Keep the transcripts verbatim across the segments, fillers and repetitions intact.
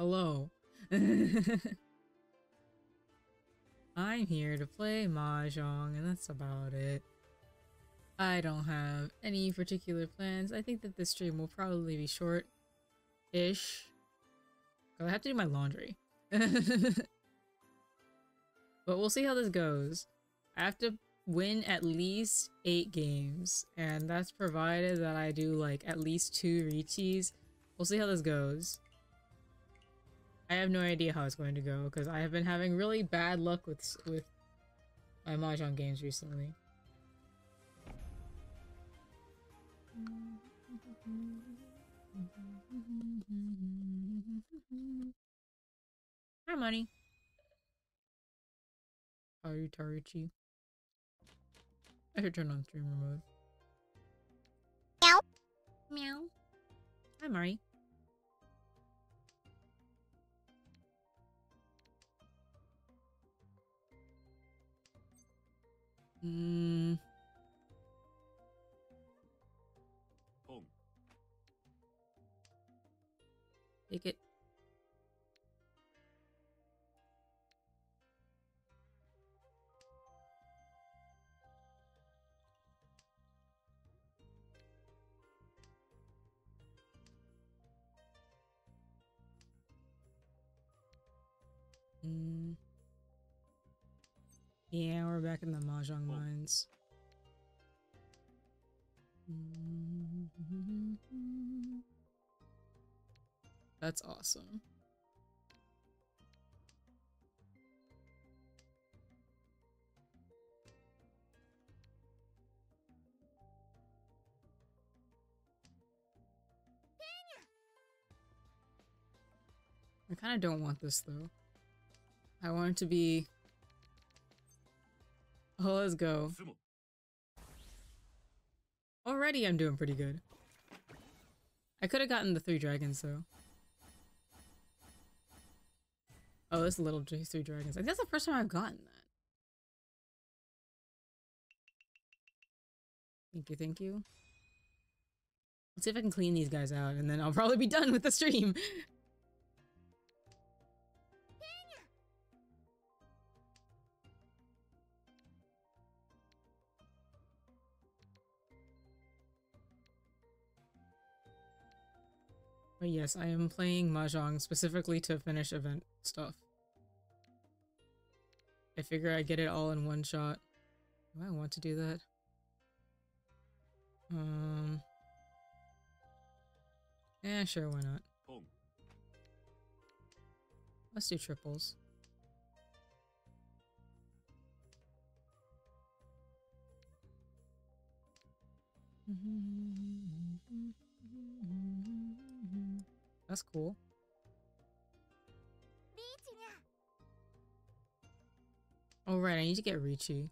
Hello. I'm here to play Mahjong, and that's about it. I don't have any particular plans. I think that this stream will probably be short-ish. I have to do my laundry. But we'll see how this goes. I have to win at least eight games, and that's provided that I do like at least two reaches. We'll see how this goes. I have no idea how it's going to go because I have been having really bad luck with with my Mahjong games recently. Hi, money. How are you, Tarichi? I should turn on streamer mode. Meow. Meow. Hi, Mari. Hmm. Take it. Hmm. Yeah, we're back in the Mahjong mines. That's awesome. I kind of don't want this though. I want it to be... Oh, let's go. Already I'm doing pretty good. I could have gotten the three dragons though. Oh, this little three dragons. I think that's the first time I've gotten that. Thank you, thank you. Let's see if I can clean these guys out and then I'll probably be done with the stream. But yes, I am playing Mahjong specifically to finish event stuff. I figure I get it all in one shot. Do I want to do that? Um... Yeah, sure, why not? Let's do triples. That's cool. Oh right, I need to get Ricci.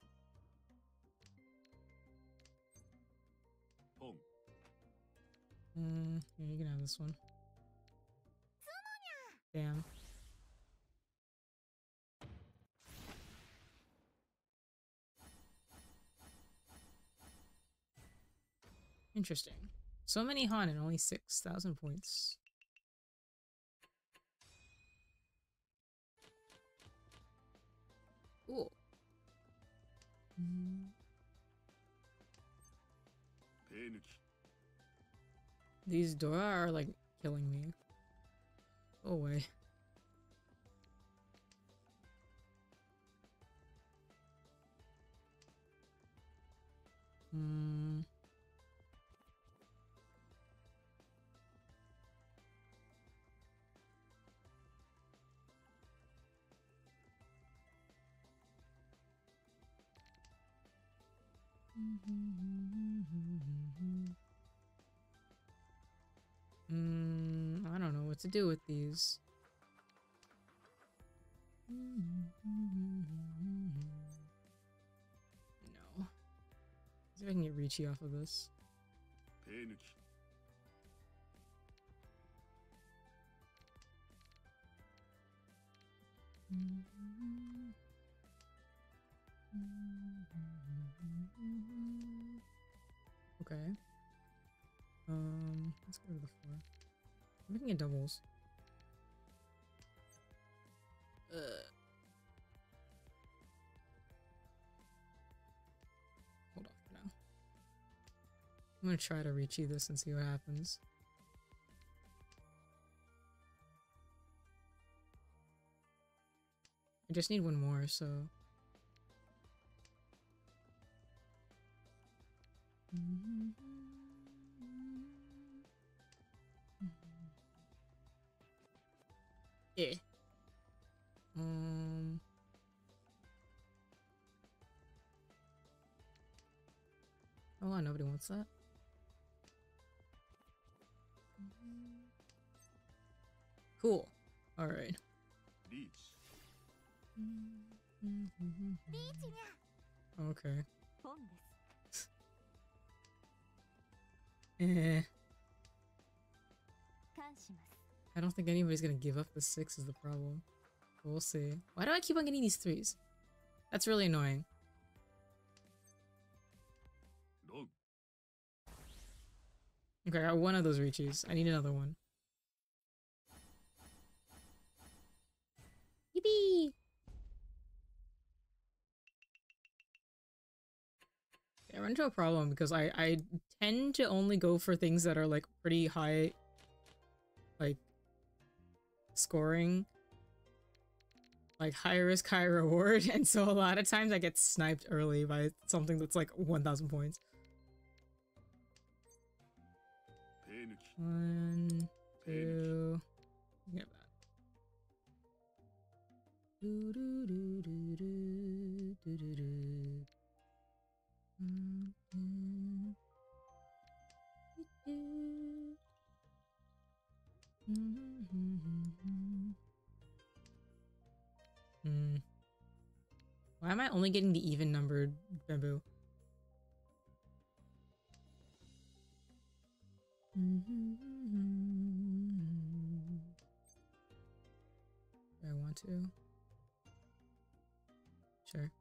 Mm, yeah, you can have this one. Damn. Interesting. So many Han and only six thousand points. Cool. Mm. These Dora are like killing me. Go away. Hmm. Mm, I don't know what to do with these. No. See if I can get Ricci off of this. Okay. Um, let's go to the four. I'm making it doubles. gonna try to reach this and see what happens. I just need one more, so... Yeah. Um... Oh wow, nobody wants that. Cool. Alright. Okay. Eh. I don't think anybody's gonna give up the six is the problem. We'll see. Why do I keep on getting these threes? That's really annoying. Okay, I got one of those reaches. I need another one. Yippee! I run into a problem because I, I tend to only go for things that are like pretty high, like, scoring. Like high risk, high reward, and so a lot of times I get sniped early by something that's like one thousand points. One, two, get that. Do, do, do, do, do, do, do, do. Mm, mm. Mm, mm, mm, mm. Hmm. Why am I only getting the even numbered bamboo? Mm-hmm. Do I want to? Sure.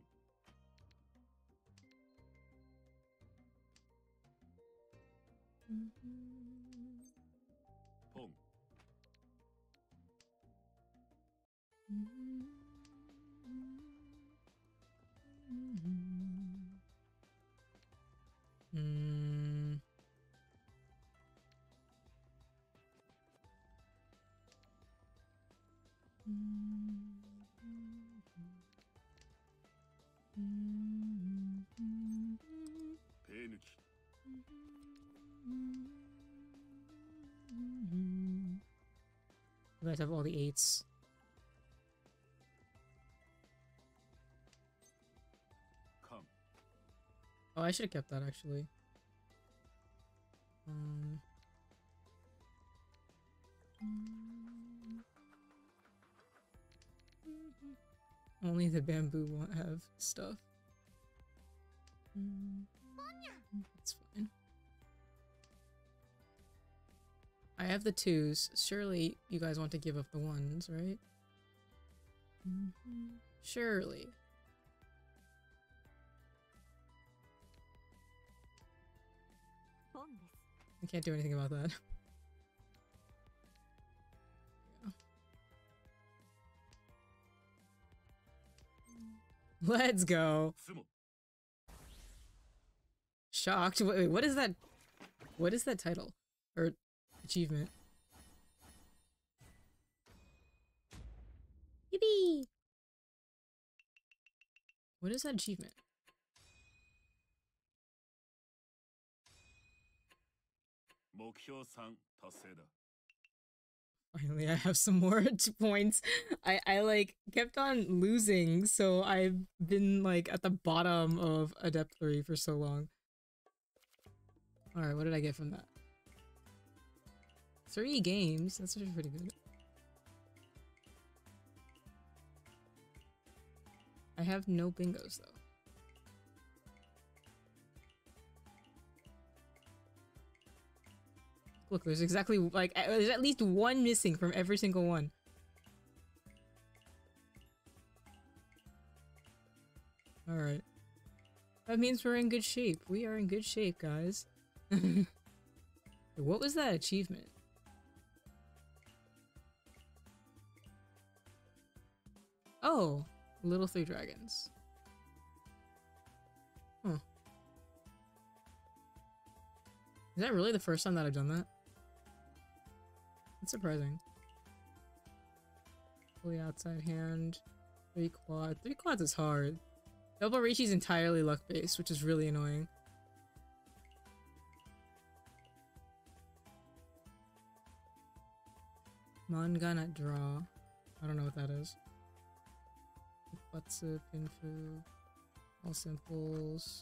Mm. You guys have all the eights. Oh, I should have kept that actually. Um. Only the bamboo won't have stuff. That's fine. I have the twos. Surely you guys want to give up the ones, right? Surely. I can't do anything about that. Yeah. Let's go. Shocked. Wait, wait, what is that? What is that title? Or achievement? Yippee! What is that achievement? Finally, I have some more points. I, I like kept on losing, so I've been like at the bottom of Adept three for so long. Alright, what did I get from that? Three games? That's actually pretty good. I have no bingos though. Look, there's exactly like there's at least one missing from every single one. Alright. That means we're in good shape. We are in good shape, guys. What was that achievement? Oh, little three dragons. Huh. Is that really the first time that I've done that? That's surprising. Fully outside hand. Three quad. Three quads is hard. Double Reichi's entirely luck based, which is really annoying. Mangana draw. I don't know what that is. Butsu, Pinfu. All simples.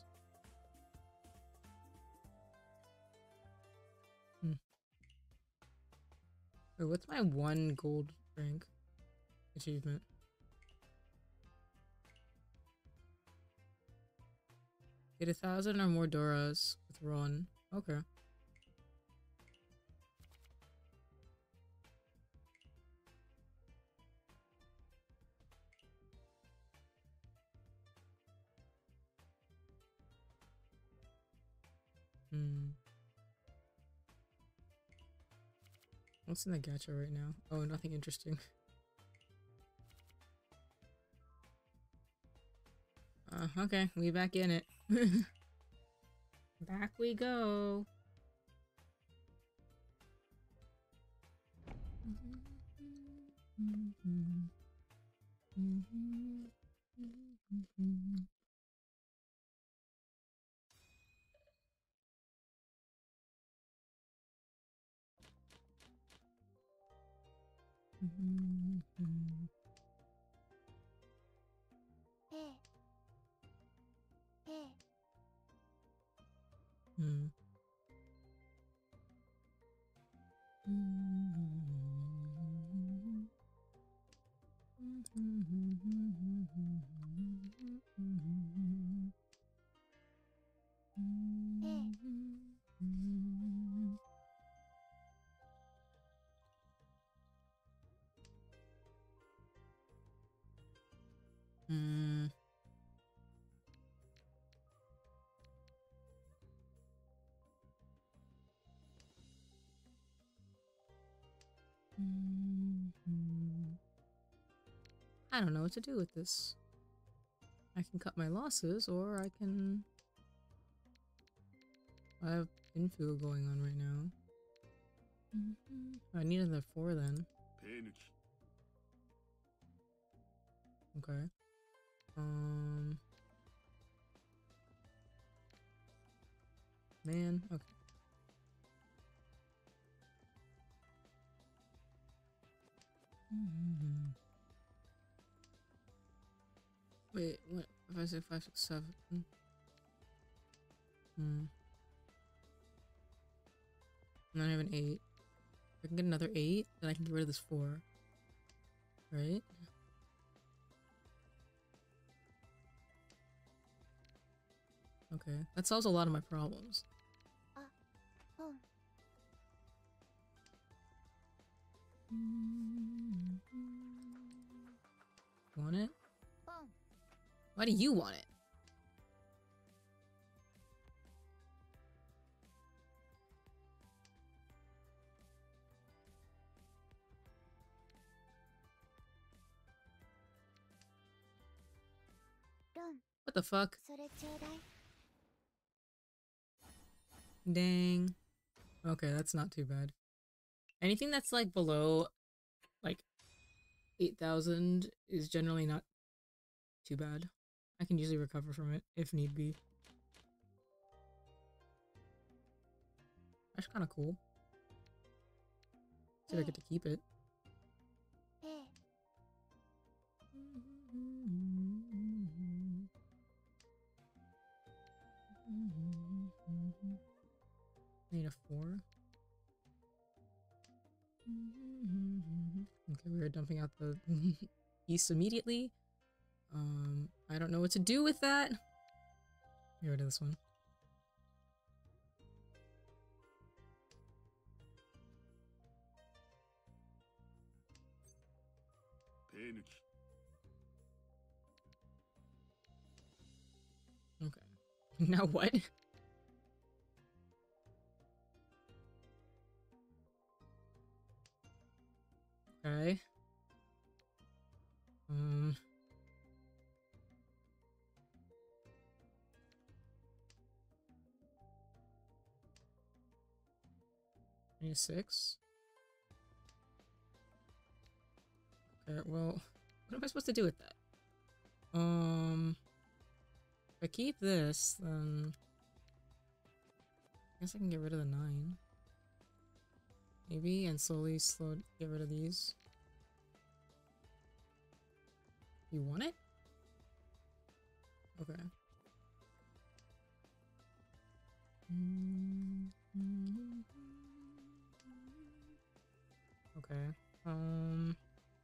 Hmm. Wait, what's my one gold rank achievement? Get a thousand or more Doras with Ron. Okay. Hmm. What's in the gacha right now? Oh, nothing interesting. Uh, okay, we back in it. Back we go. Hmm. Hmm. I don't know what to do with this. I can cut my losses, or I can... I have infill going on right now. I need another four then. Okay. Um... Man, okay. Wait, what? Five, six, five, six, seven. Hmm. And then I have an eight. If I can get another eight, then I can get rid of this four. Right? Okay. That solves a lot of my problems. Uh, oh. Want it? Oh. Why do you want it? Ron, What the fuck? それちょうだい. Dang. Okay, that's not too bad. Anything that's like below like eight thousand is generally not too bad. I can usually recover from it if need be. That's kind of cool. So I get to keep it. Need a four. Okay, we are dumping out the east immediately. Um, I don't know what to do with that. Get rid of this one. Okay. Now what? Okay. Um. I need a six. Okay, well, what am I supposed to do with that? Um, if I keep this, then I guess I can get rid of the nine. Maybe, and slowly slow get rid of these. You want it? Okay. Okay. Um.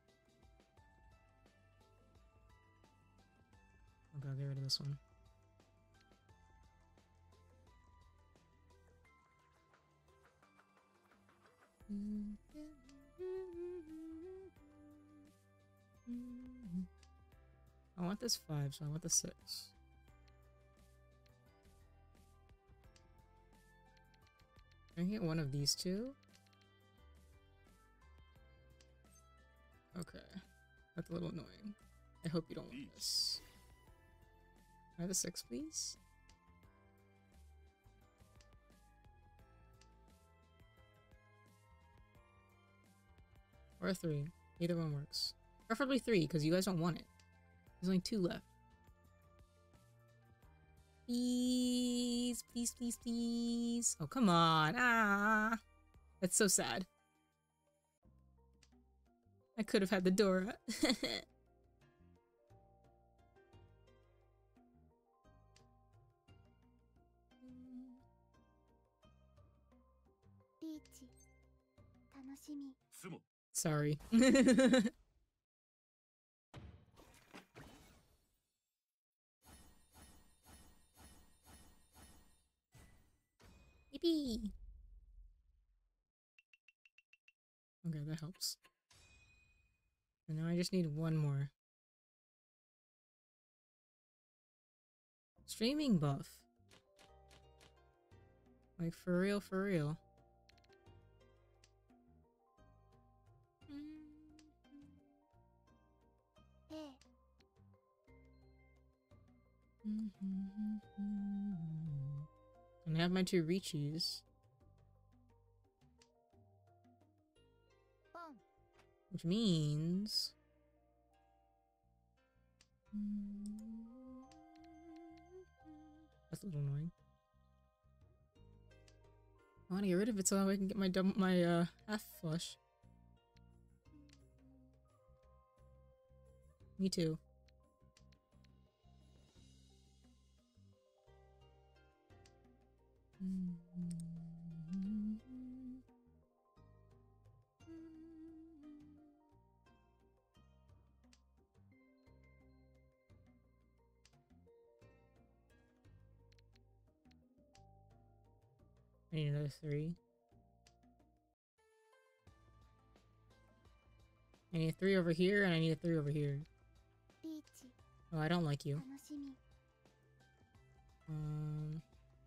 Okay, I'll get rid of this one. I want this five, so I want the six. Can I get one of these two? Okay. That's a little annoying. I hope you don't want this. Can I have a six, please? Or a three. Either one works. Preferably three, because you guys don't want it. There's only two left. Please, please, please, please. Oh, come on. Ah. That's so sad. I could have had the Dora. Sorry. Yippee! Okay, that helps. And now I just need one more. Streaming buff. Like, for real, for real. And I have my two Riches. Which means... That's a little annoying. I want to get rid of it so I can get my double, my uh, half flush. Me too. I need another three. I need a three over here, and I need a three over here. Oh, I don't like you. Um...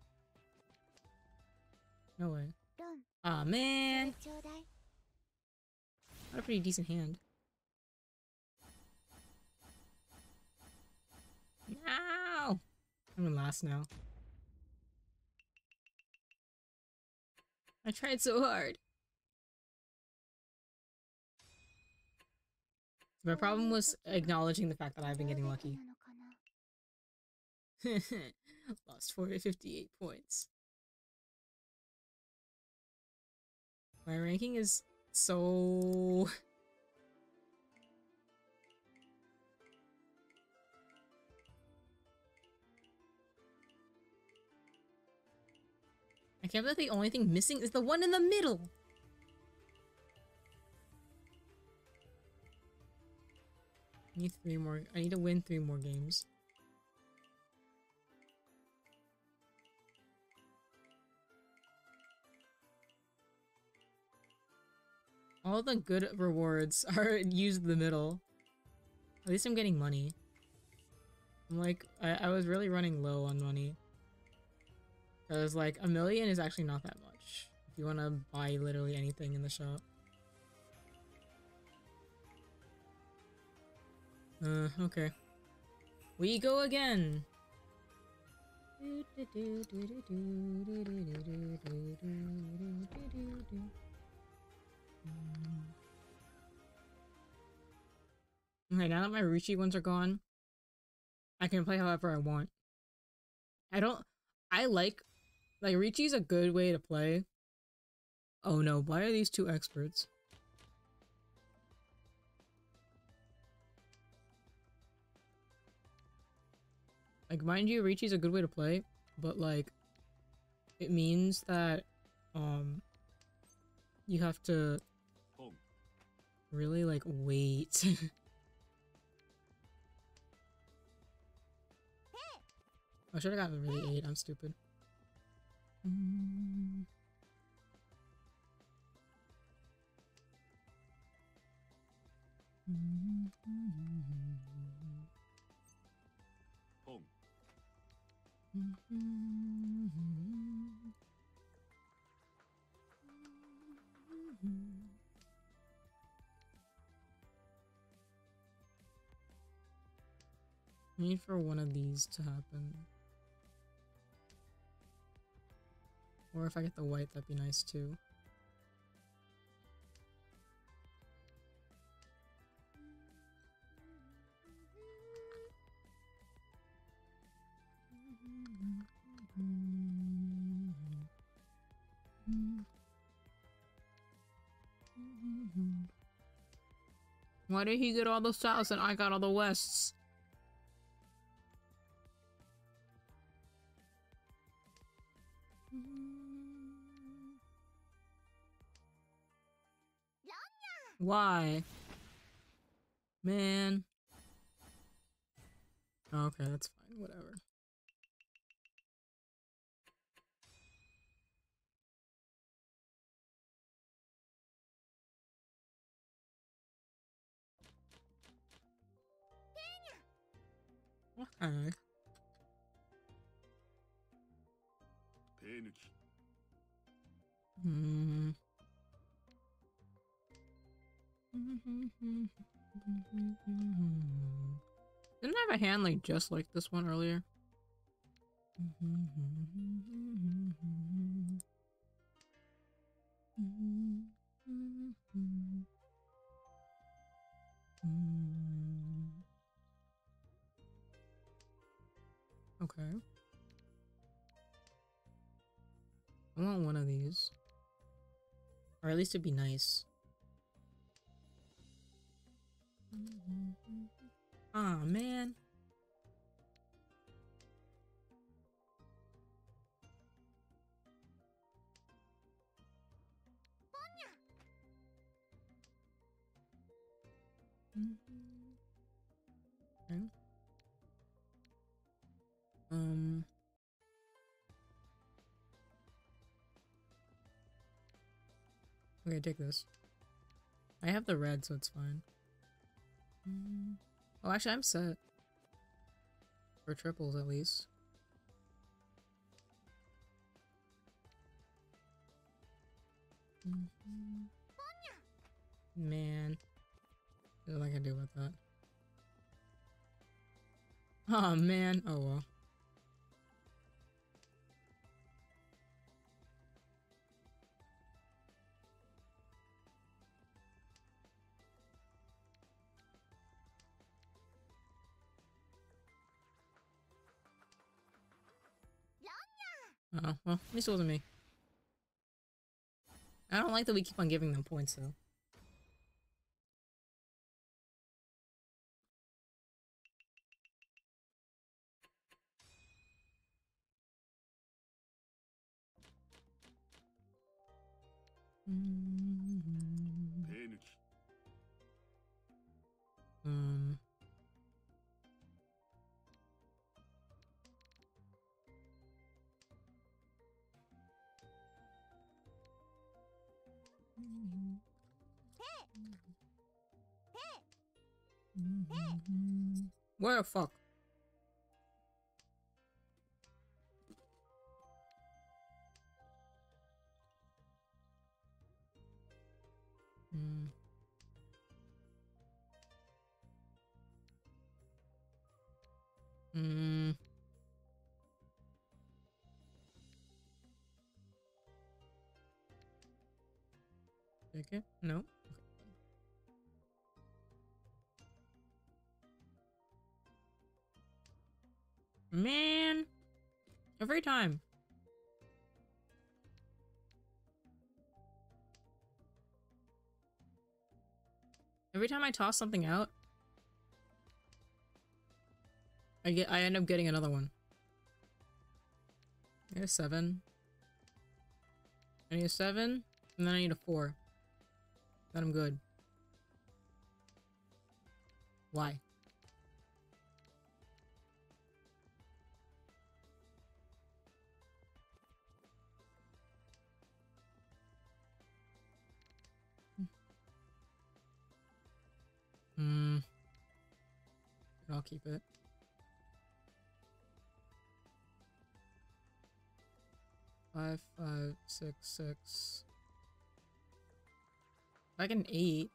No way. Aw, oh, man! What a pretty decent hand. No! I'm gonna last now. I tried so hard. My problem was acknowledging the fact that I've been getting lucky. Lost four hundred fifty-eight points. My ranking is so... I can't believe the only thing missing is the one in the middle! I need three more- I need to win three more games. All the good rewards are used in the middle. At least I'm getting money. I'm like, I, I was really running low on money. Because like, a million is actually not that much. If you want to buy literally anything in the shop. Uh, okay. We go again! Okay, now that my Rishi ones are gone, I can play however I want. I don't... I like... Like, Richi's a good way to play. Oh no, why are these two experts? Like, mind you, Richi's a good way to play, but like, it means that, um, you have to really, like, wait. I should've gotten really eight, I'm stupid. Mm. I need for one of these to happen. Or if I get the white, that'd be nice too. Why did he get all the souths and I got all the wests? Why? Man. Okay, that's fine, whatever. Okay. Hmm. Didn't I have a hand like just like this one earlier? Okay. I want one of these. Or at least it'd be nice. Aw, oh, man. Okay. Um. Okay, take this. I have the red, so it's fine. Oh, actually, I'm set. For triples, at least. Man. What am I gonna do about that? Oh, man. Oh, well. Oh, well, at least it wasn't me. I don't like that we keep on giving them points, though. Um... Where the fuck? Mm. Mm. Take Yeah, no. Man, every time. Every time I toss something out, I get I end up getting another one. I need a seven. I need a seven, and then I need a four. Then I'm good. Why? Hmm. I'll keep it. Five, five, six, six. Like an eight.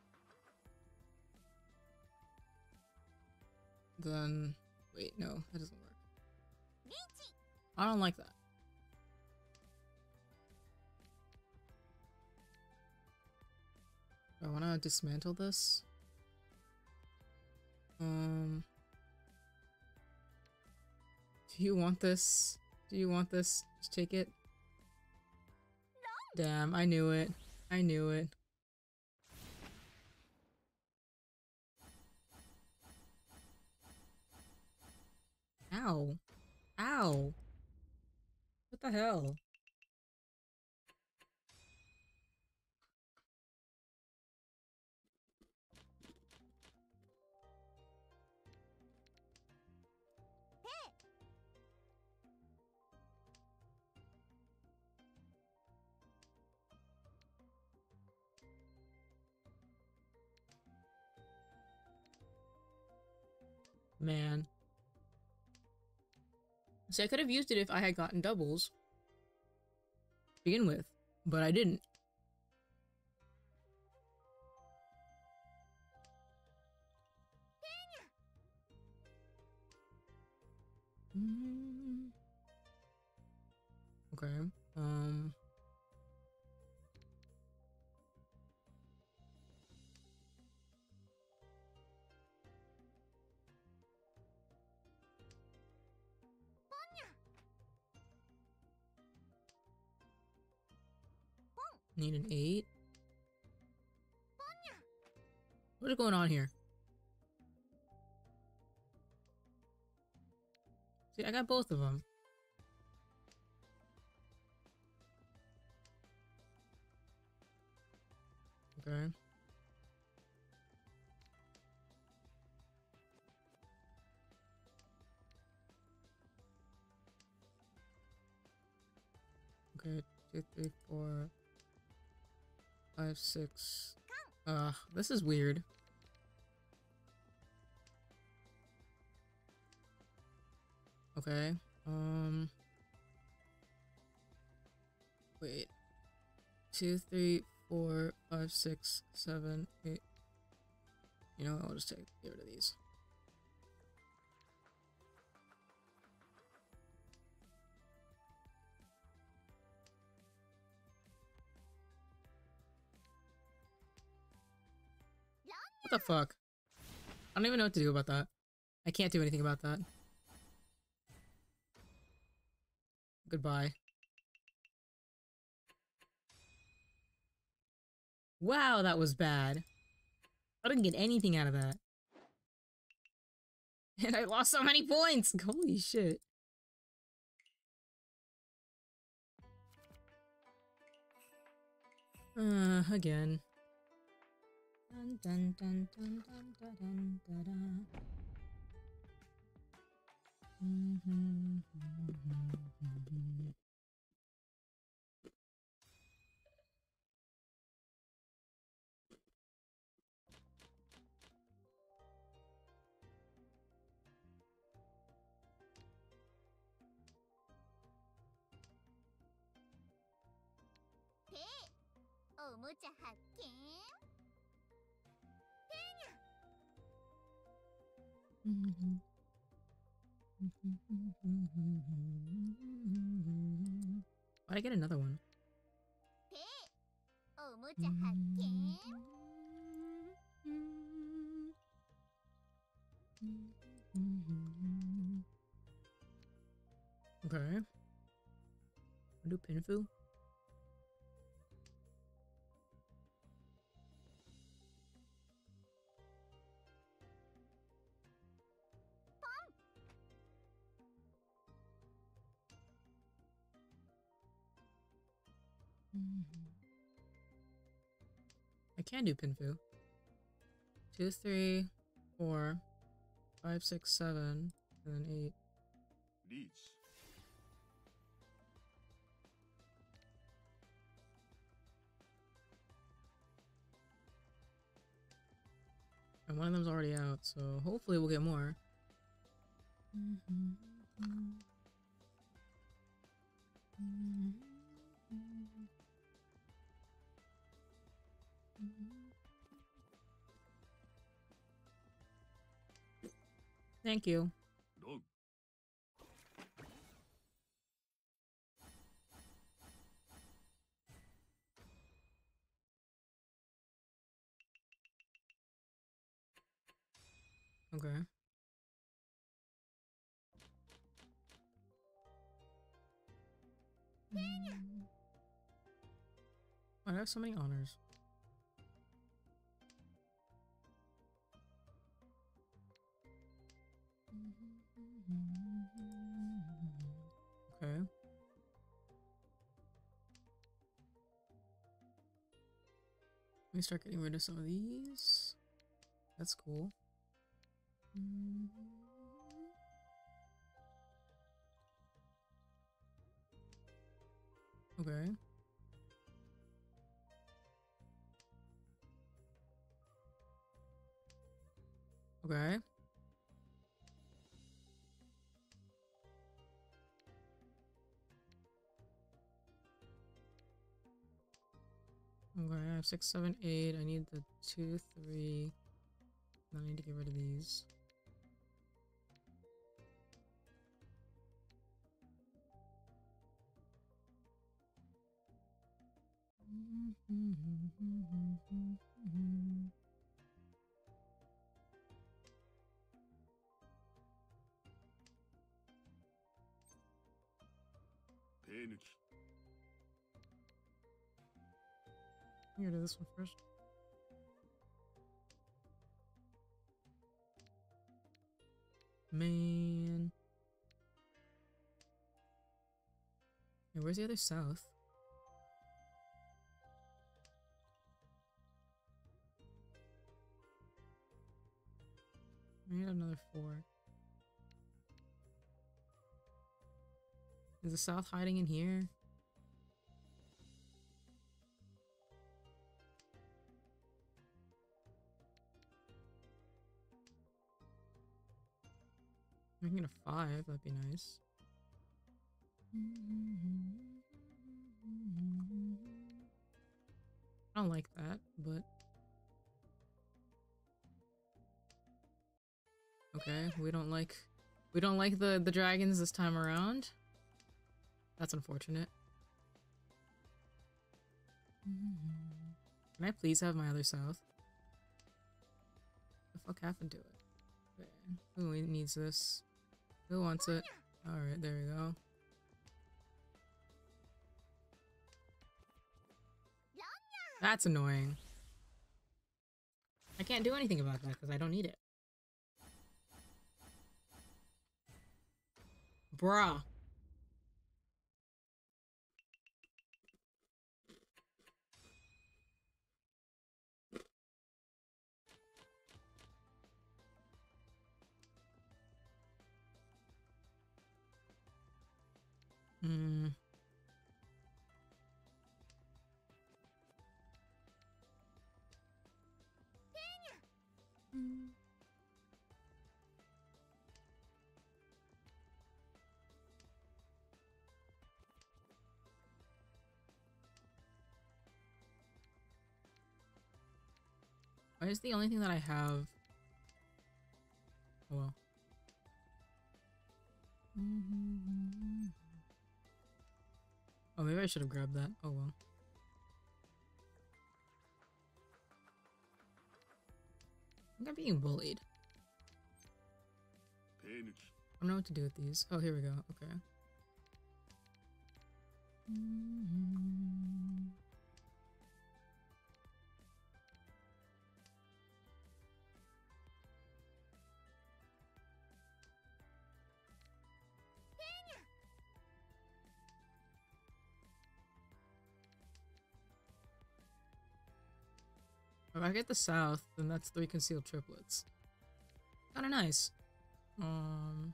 Then wait, no, that doesn't work. I don't like that. I wanna dismantle this. Um Do you want this? Do you want this? Just take it. Damn, I knew it. I knew it. Ow. Ow. What the hell? Man. See, I could have used it if I had gotten doubles. To begin with. But I didn't. Mm. Okay. Um... Need an eight. What is going on here? See, I got both of them. Okay. Okay, two, three, four, five, six. Ugh, this is weird. Okay, um... wait. Two, three, four, five, six, seven, eight. You know, I'll just take get rid of these. What the fuck? I don't even know what to do about that. I can't do anything about that. Goodbye. Wow, that was bad. I didn't get anything out of that. And I lost so many points! Holy shit. Uh, again. Dun dun dun dun dun dun dun dun dun. Mm-hmm, mm-hmm, mm-hmm. Mm-hmm. Why'd I get another one? 오모자 할게. Okay. Do Pinfu? I can do Pinfu. Two, three, four, five, six, seven, and then eight. Reach. And one of them's already out, so hopefully we'll get more. Thank you. Dog. Okay. Oh, I have so many honors. Okay. Let me start getting rid of some of these. That's cool. Okay. Okay. Okay, I have six, seven, eight. I need the two, three. I need to get rid of these. Panic. I'm gonna do this one first. Man. Hey, where's the other south? I need another four. Is the south hiding in here? I can get a five, that'd be nice. I don't like that, but okay, we don't like we don't like the the dragons this time around. That's unfortunate. Can I please have my other south? The fuck happened to it? Okay. Who needs this? Who wants it? Alright, there we go. That's annoying. I can't do anything about that because I don't need it. Bruh. Hmm. Why is the only thing that I have? Oh well. Oh, maybe I should have grabbed that. Oh well. I'm being bullied. 手抜き I don't know what to do with these. Oh, here we go. Okay. Mm-hmm. If I get the south, then that's three concealed triplets. Kinda nice. Um...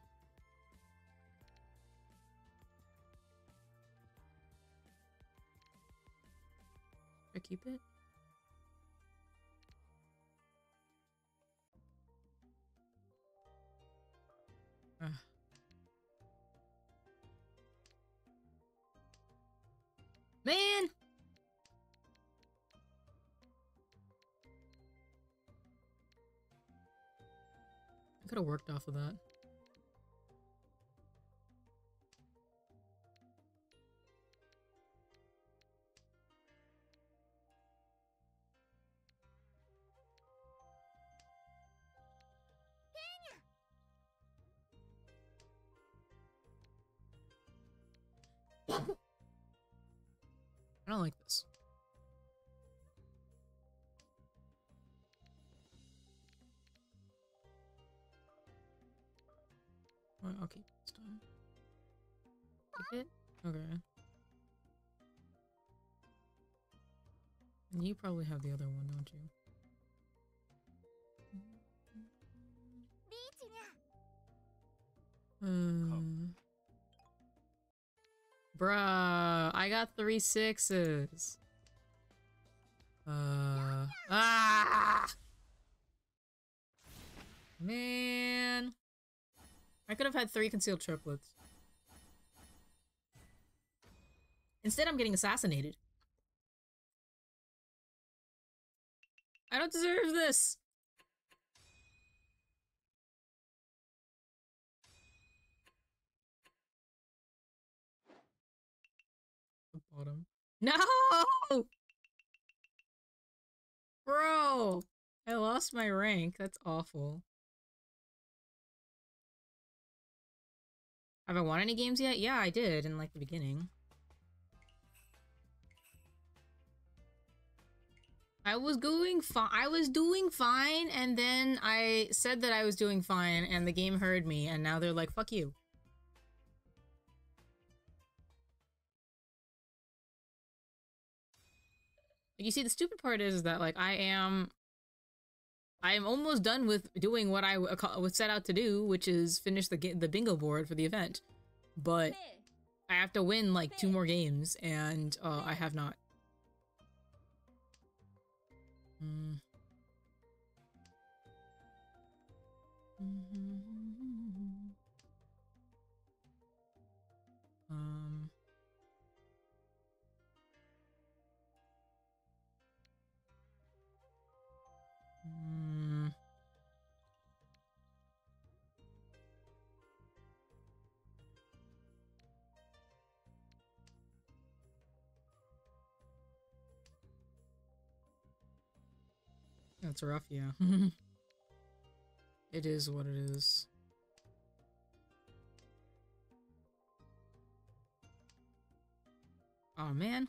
Should I keep it? Ugh. Man! I could have worked off of that. I don't like this. Well, I'll keep it this time. Keep it? Okay. And you probably have the other one, don't you? Hmm. Bruh, I got three sixes. Uh. Ah! Man. I could have had three concealed triplets. Instead, I'm getting assassinated. I don't deserve this! The bottom. No! Bro! I lost my rank. That's awful. Have I won any games yet? Yeah, I did in, like, the beginning. I was going fine. I was doing fine, and then I said that I was doing fine, and the game heard me, and now they're like, fuck you. You see, the stupid part is, is that, like, I am... I am almost done with doing what I was set out to do, which is finish the the bingo board for the event. But I have to win, like, two more games, and uh, I have not. Mm. Um... Mm. That's rough, yeah. It is what it is. Oh man.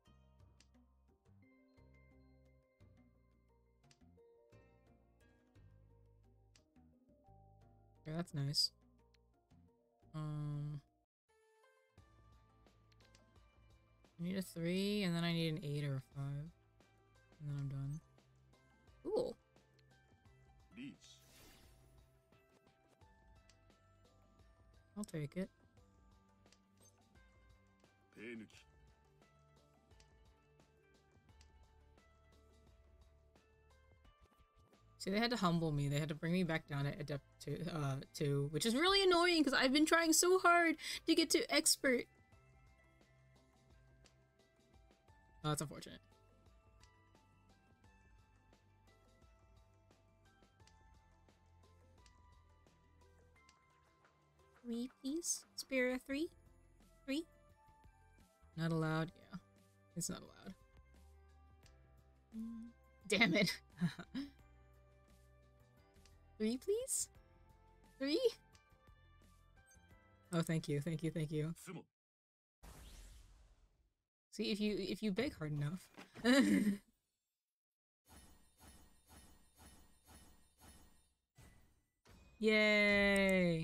Okay, that's nice. Um, I need a three, and then I need an eight or a five, and then I'm done. Cool. Leads. I'll take it. 手抜き See, they had to humble me. They had to bring me back down to adept to uh two, which is really annoying because I've been trying so hard to get to expert. Oh, that's unfortunate. Three, please. Spare three. Three. Not allowed. Yeah, it's not allowed. Damn it. Three, please? Three? Oh, thank you, thank you, thank you. Sumo. See, if you if you beg hard enough. Yay!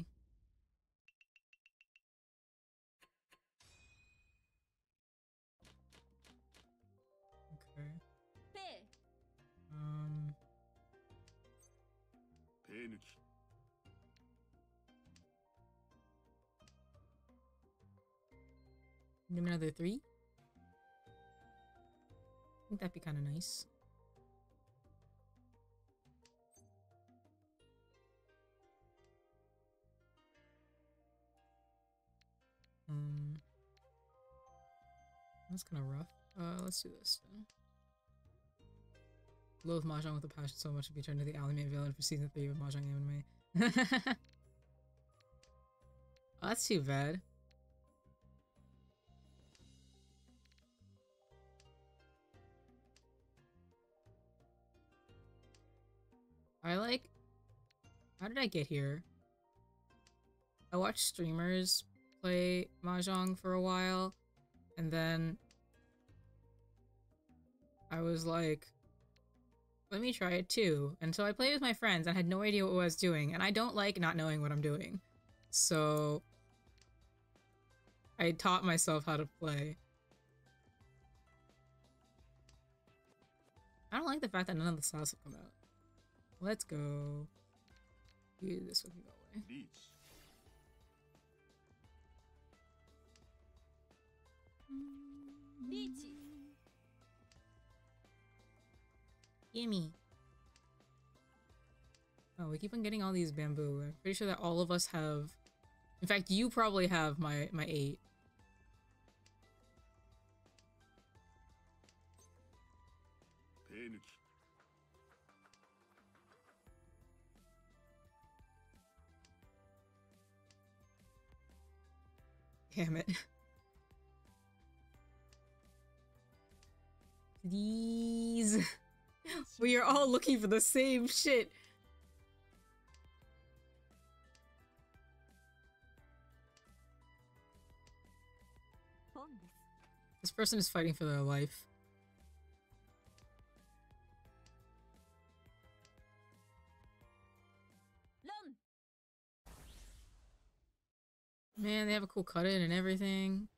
Okay. Um. Peinuki. Give me another three. I think that'd be kind of nice. Um, that's kind of rough. Uh, let's do this then. Loathe Mahjong with a passion so much to be turned to the anime villain for season three of Mahjong anime. Oh, that's too bad. I like... How did I get here? I watched streamers play Mahjong for a while, and then I was like, let me try it too. And so I played with my friends and I had no idea what I was doing, and I don't like not knowing what I'm doing. So I taught myself how to play. I don't like the fact that none of the styles have come out. Let's go. Ew, this one can go away. Leads. Gimme. Oh, we keep on getting all these bamboo. I'm pretty sure that all of us have... In fact, you probably have my, my eight. Peinuki. Damn it. Please. We are all looking for the same shit. This person is fighting for their life. Man, they have a cool cut-in and everything.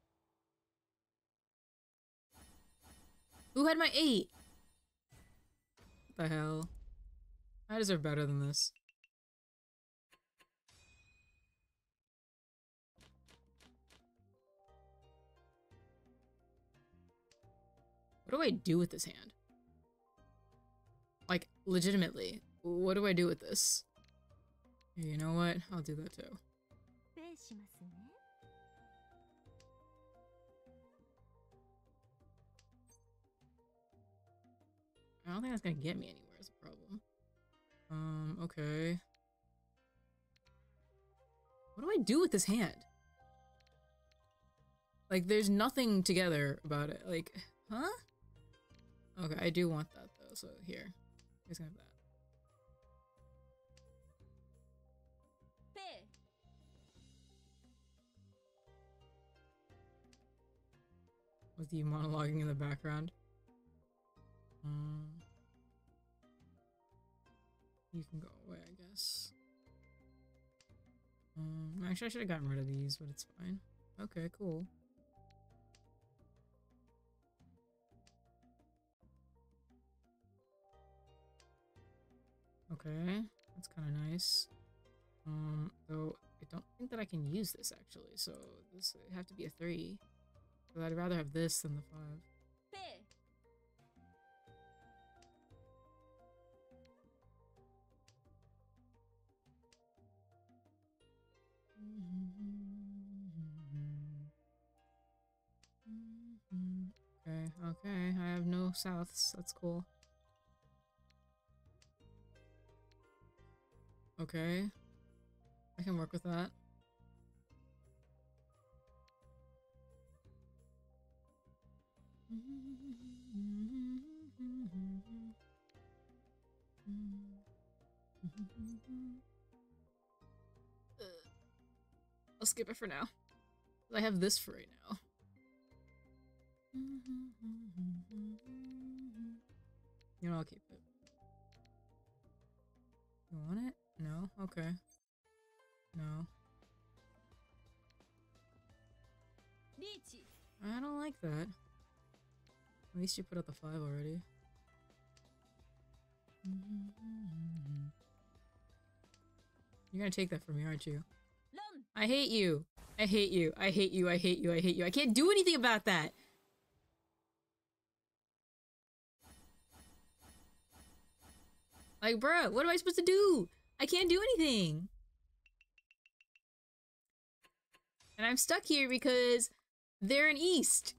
Who had my eight? What the hell? I deserve better than this. What do I do with this hand? Like, legitimately. What do I do with this? You know what? I'll do that too. I don't think that's gonna get me anywhere is a problem. Um, okay. What do I do with this hand? Like, there's nothing together about it. Like, huh? Okay, I do want that though, so here. He's gonna have that. With you monologuing in the background. Um, you can go away, I guess. Um, actually, I should have gotten rid of these, but it's fine. Okay, cool. Okay, that's kind of nice. Um, though I don't think that I can use this actually, so this would have to be a three. But I'd rather have this than the five. Okay, okay, I have no souths, that's cool. Okay, I can work with that. Uh, I'll skip it for now. I have this for right now. You know, I'll keep it. You want it? No? Okay. No. I don't like that. At least you put out the five already. You're gonna take that from me, aren't you? I hate you. I hate you. I hate you. I hate you. I hate you. I can't do anything about that. Like, bruh, what am I supposed to do? I can't do anything. And I'm stuck here because they're in East.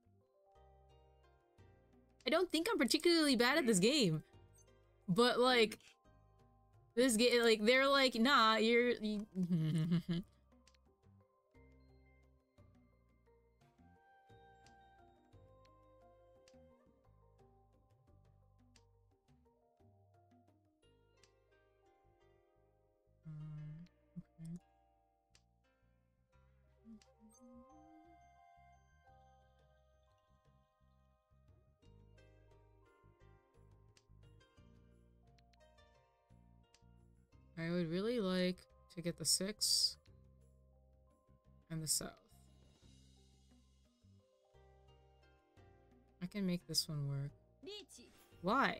I don't think I'm particularly bad at this game. But, like, this game, like, they're like, nah, you're... You Um, okay. I would really like to get the six and the south. I can make this one work. Why?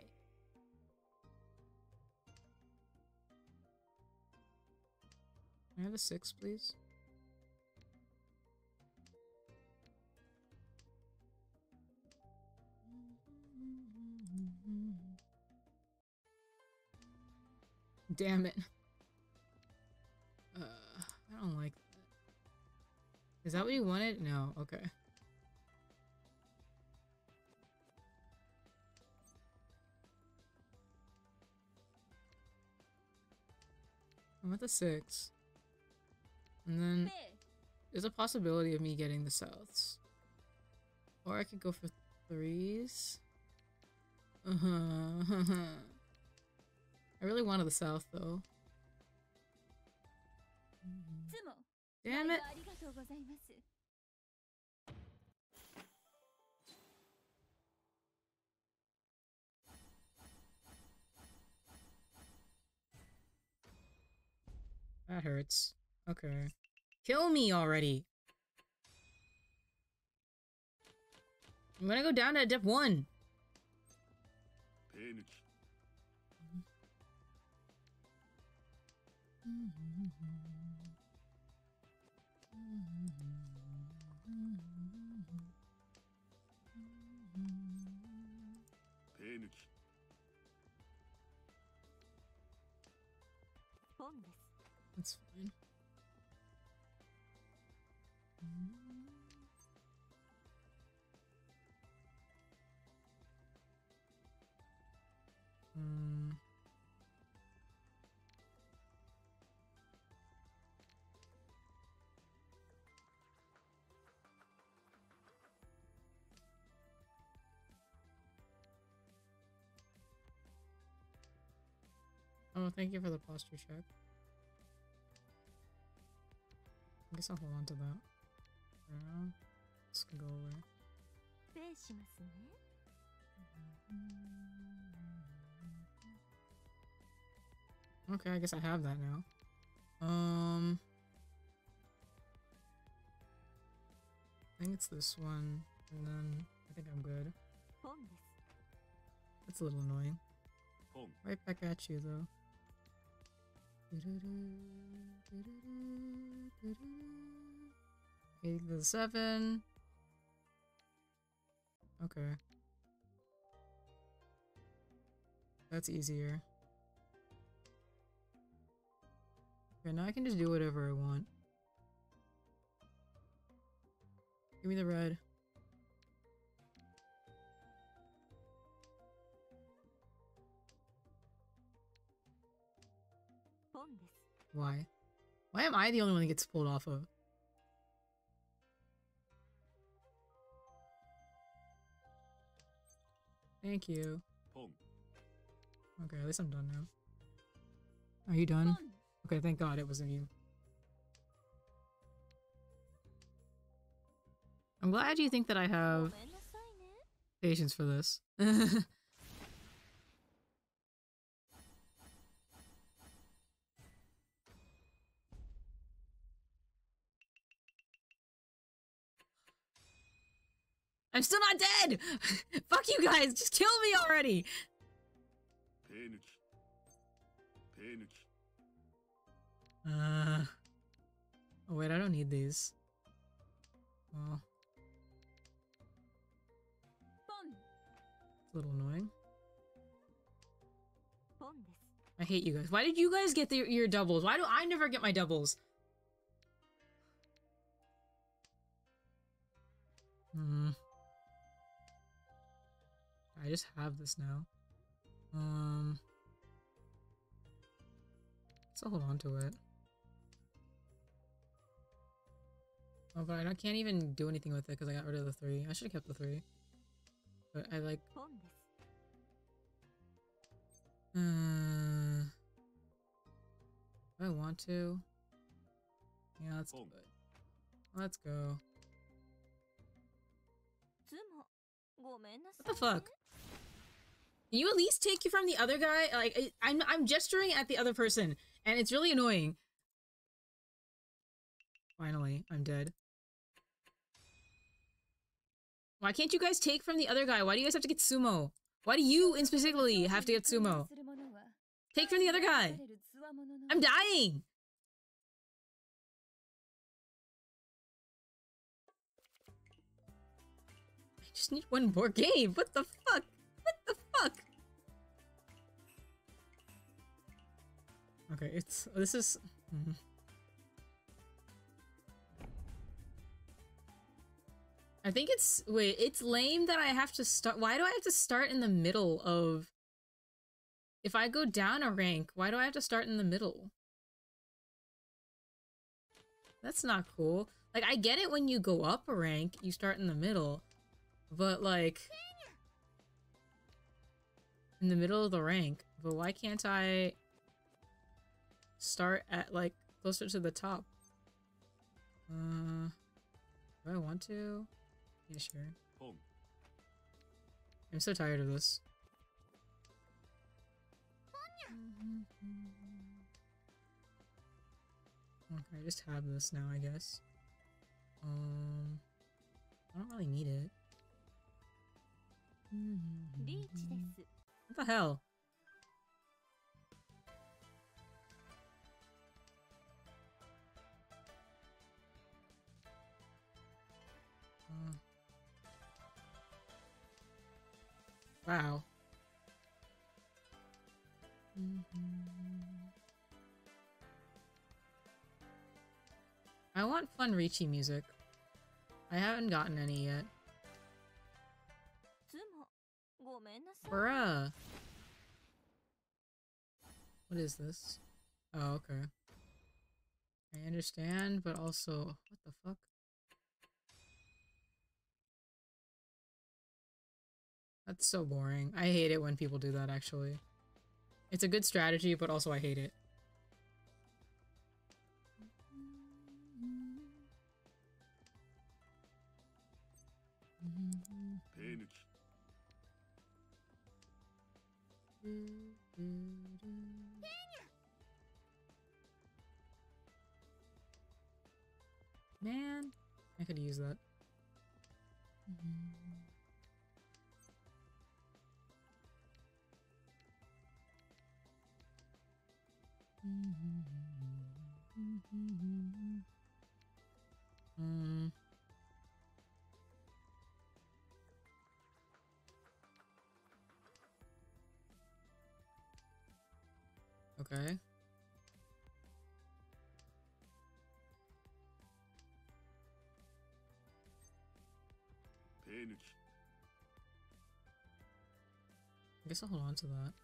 Can I have a six, please? Damn it. Uh, I don't like that. Is that what you wanted? No, okay. I want the six. And then there's a possibility of me getting the souths. Or I could go for threes. Uh-huh. I really wanted the south though. Damn it! That hurts. Okay. Kill me already! I'm gonna go down to depth one! That's fine. Um... Oh, thank you for the posture check. I guess I'll hold on to that. For now, this can go away. Okay, I guess I have that now. Um... I think it's this one, and then I think I'm good. That's a little annoying. Right back at you, though. Okay, the seven. Okay. That's easier. Okay, now I can just do whatever I want. Give me the red. Why? Why am I the only one that gets pulled off of? Thank you. Okay, at least I'm done now. Are you done? Okay, thank God it wasn't you. I'm glad you think that I have patience for this. I'm still not dead! Fuck you guys! Just kill me already! Uh... Oh wait, I don't need these. Well... It's a little annoying. I hate you guys. Why did you guys get the, your doubles? Why do I never get my doubles? Hmm... I just have this now. Um... Let's hold on to it. Oh, but I can't even do anything with it because I got rid of the three. I should have kept the three. But I like... Uh... Do I want to? Yeah, let's do it. Let's go. What the fuck? Can you at least take you from the other guy? Like, I, I'm, I'm gesturing at the other person, and it's really annoying. Finally, I'm dead. Why can't you guys take from the other guy? Why do you guys have to get sumo? Why do you, in specifically, have to get sumo? Take from the other guy! I'm dying! I just need one more game! What the fuck? What the fuck? Okay, it's... this is... Mm. I think it's... wait, it's lame that I have to start... why do I have to start in the middle of... if I go down a rank, why do I have to start in the middle? That's not cool. Like, I get it when you go up a rank, you start in the middle. But, like... in the middle of the rank. But why can't I... start at, like, closer to the top? Uh... Do I want to? Yeah, sure. I'm so tired of this. Okay, I just have this now, I guess. Um... I don't really need it. What the hell? Uh, wow. I want fun Ricci music. I haven't gotten any yet. Bruh. What is this? Oh, okay. I understand, but also... what the fuck? That's so boring. I hate it when people do that, actually. It's a good strategy, but also I hate it. Man, I could use that. Mm. Okay. I guess I'll hold on to that.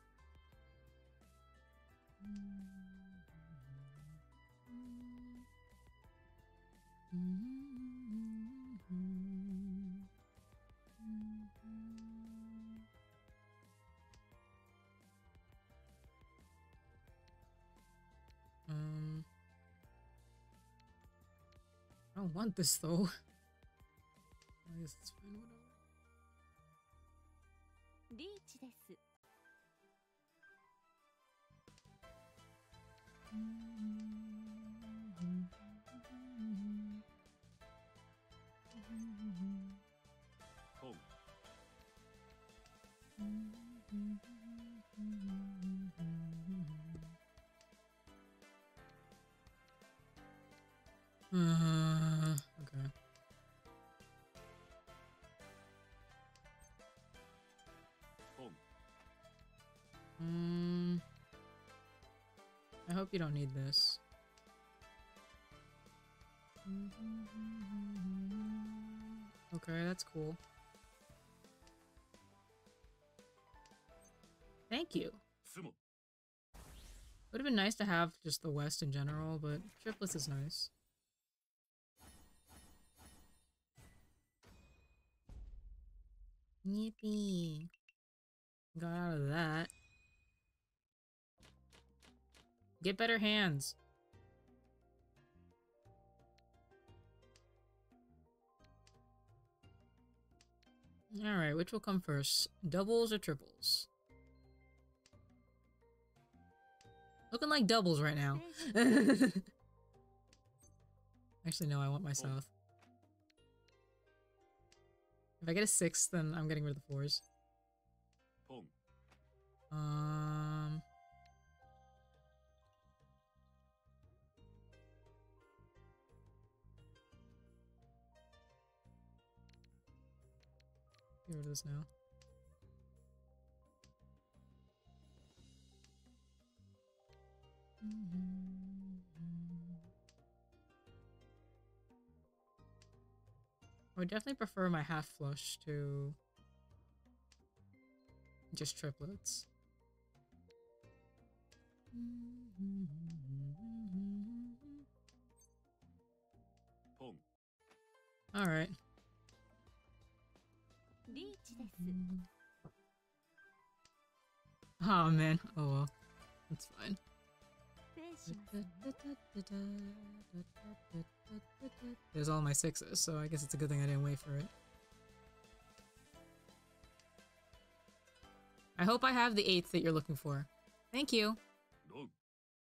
I don't want this though. I guess it's fine, whatever. リーチです。 ポン Uh, okay. ポン Um, I hope you don't need this. Okay, that's cool. Thank you. スモ Would have been nice to have just the West in general, but triplets is nice. Yippee. Got out of that. Get better hands. Alright, which will come first? Doubles or triples? Looking like doubles right now. Actually, no, I want my south. If I get a six, then I'm getting rid of the fours. ポン Um... Get rid of this now. I would definitely prefer my half flush to just triplets. ポン Alright. リーチです。 Oh man. Oh well. That's fine. スペーしますね。 There's all my sixes, so I guess it's a good thing I didn't wait for it. I hope I have the eighth that you're looking for. Thank you. ロン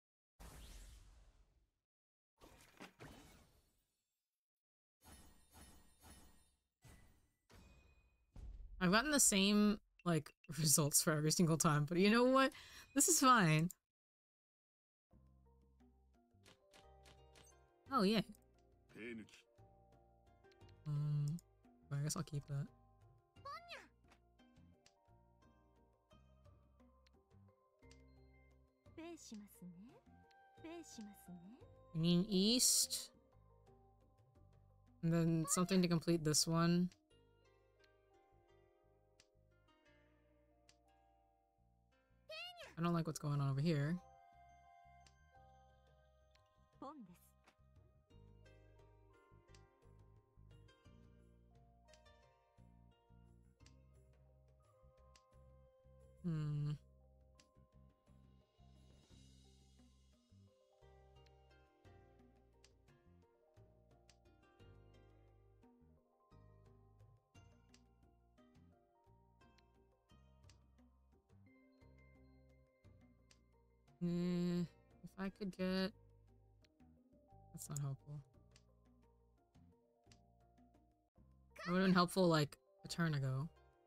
I've gotten the same, like, results for every single time, but you know what? This is fine. Oh, yeah. 手抜き Um, I guess I'll keep that. スペーしますね。スペーしますね。 You mean east? And then something to complete this one. I don't like what's going on over here. ポンです。 Hmm. Eh, if I could get... That's not helpful. That would have been helpful, like, a turn ago.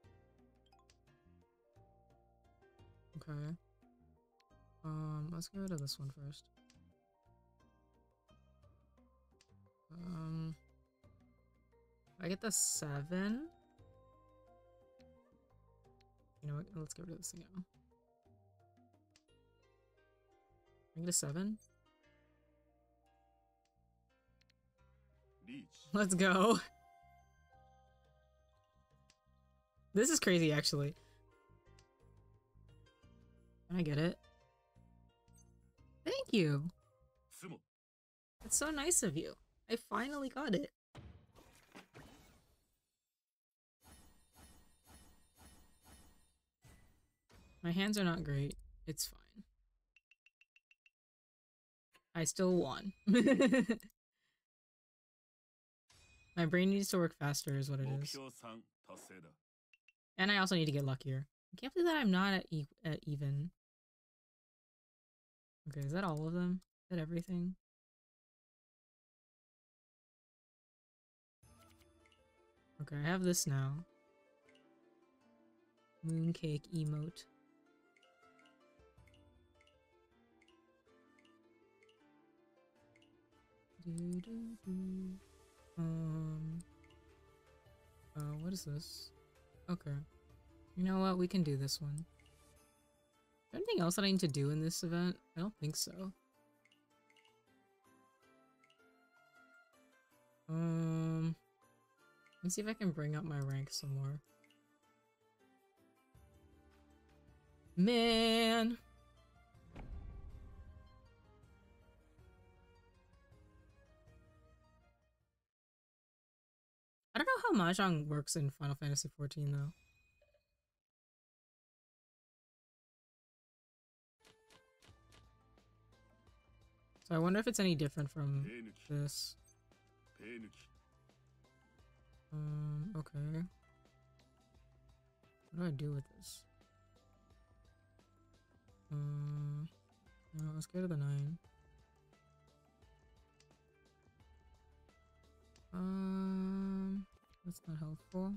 Okay. Um, let's get rid of this one first. Um... I get the seven? You know what? Let's get rid of this thing now. I get a seven? リーチ Let's go. This is crazy, actually. I get it. Thank you. スモ It's so nice of you. I finally got it. My hands are not great. It's fine. I still won. My brain needs to work faster is what it 目 is. 標さん達成だ。 And I also need to get luckier. I can't believe that I'm not at, e at even. Okay, is that all of them? Is that everything? Okay, I have this now. Mooncake emote. Do, do, do. Um. Uh, what is this? Okay. You know what? We can do this one. Is there anything else that I need to do in this event? I don't think so. Um. Let's see if I can bring up my rank some more. Man! I don't know how Mahjong works in Final Fantasy fourteen though. So I wonder if it's any different from 手抜き this. 手抜き Um, okay. What do I do with this? Um, no, let's go to the nine. Um, that's not helpful.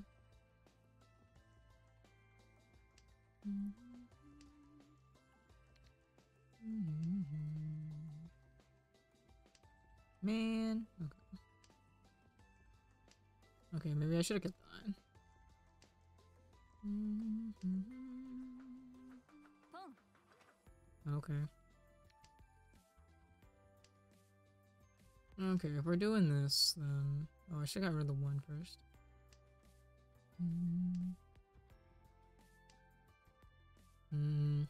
Man. Okay. Okay, maybe I should have kept the nine. ポン Okay. Okay, if we're doing this, then... Oh, I should have got rid of the one first. Hmm. Hmm.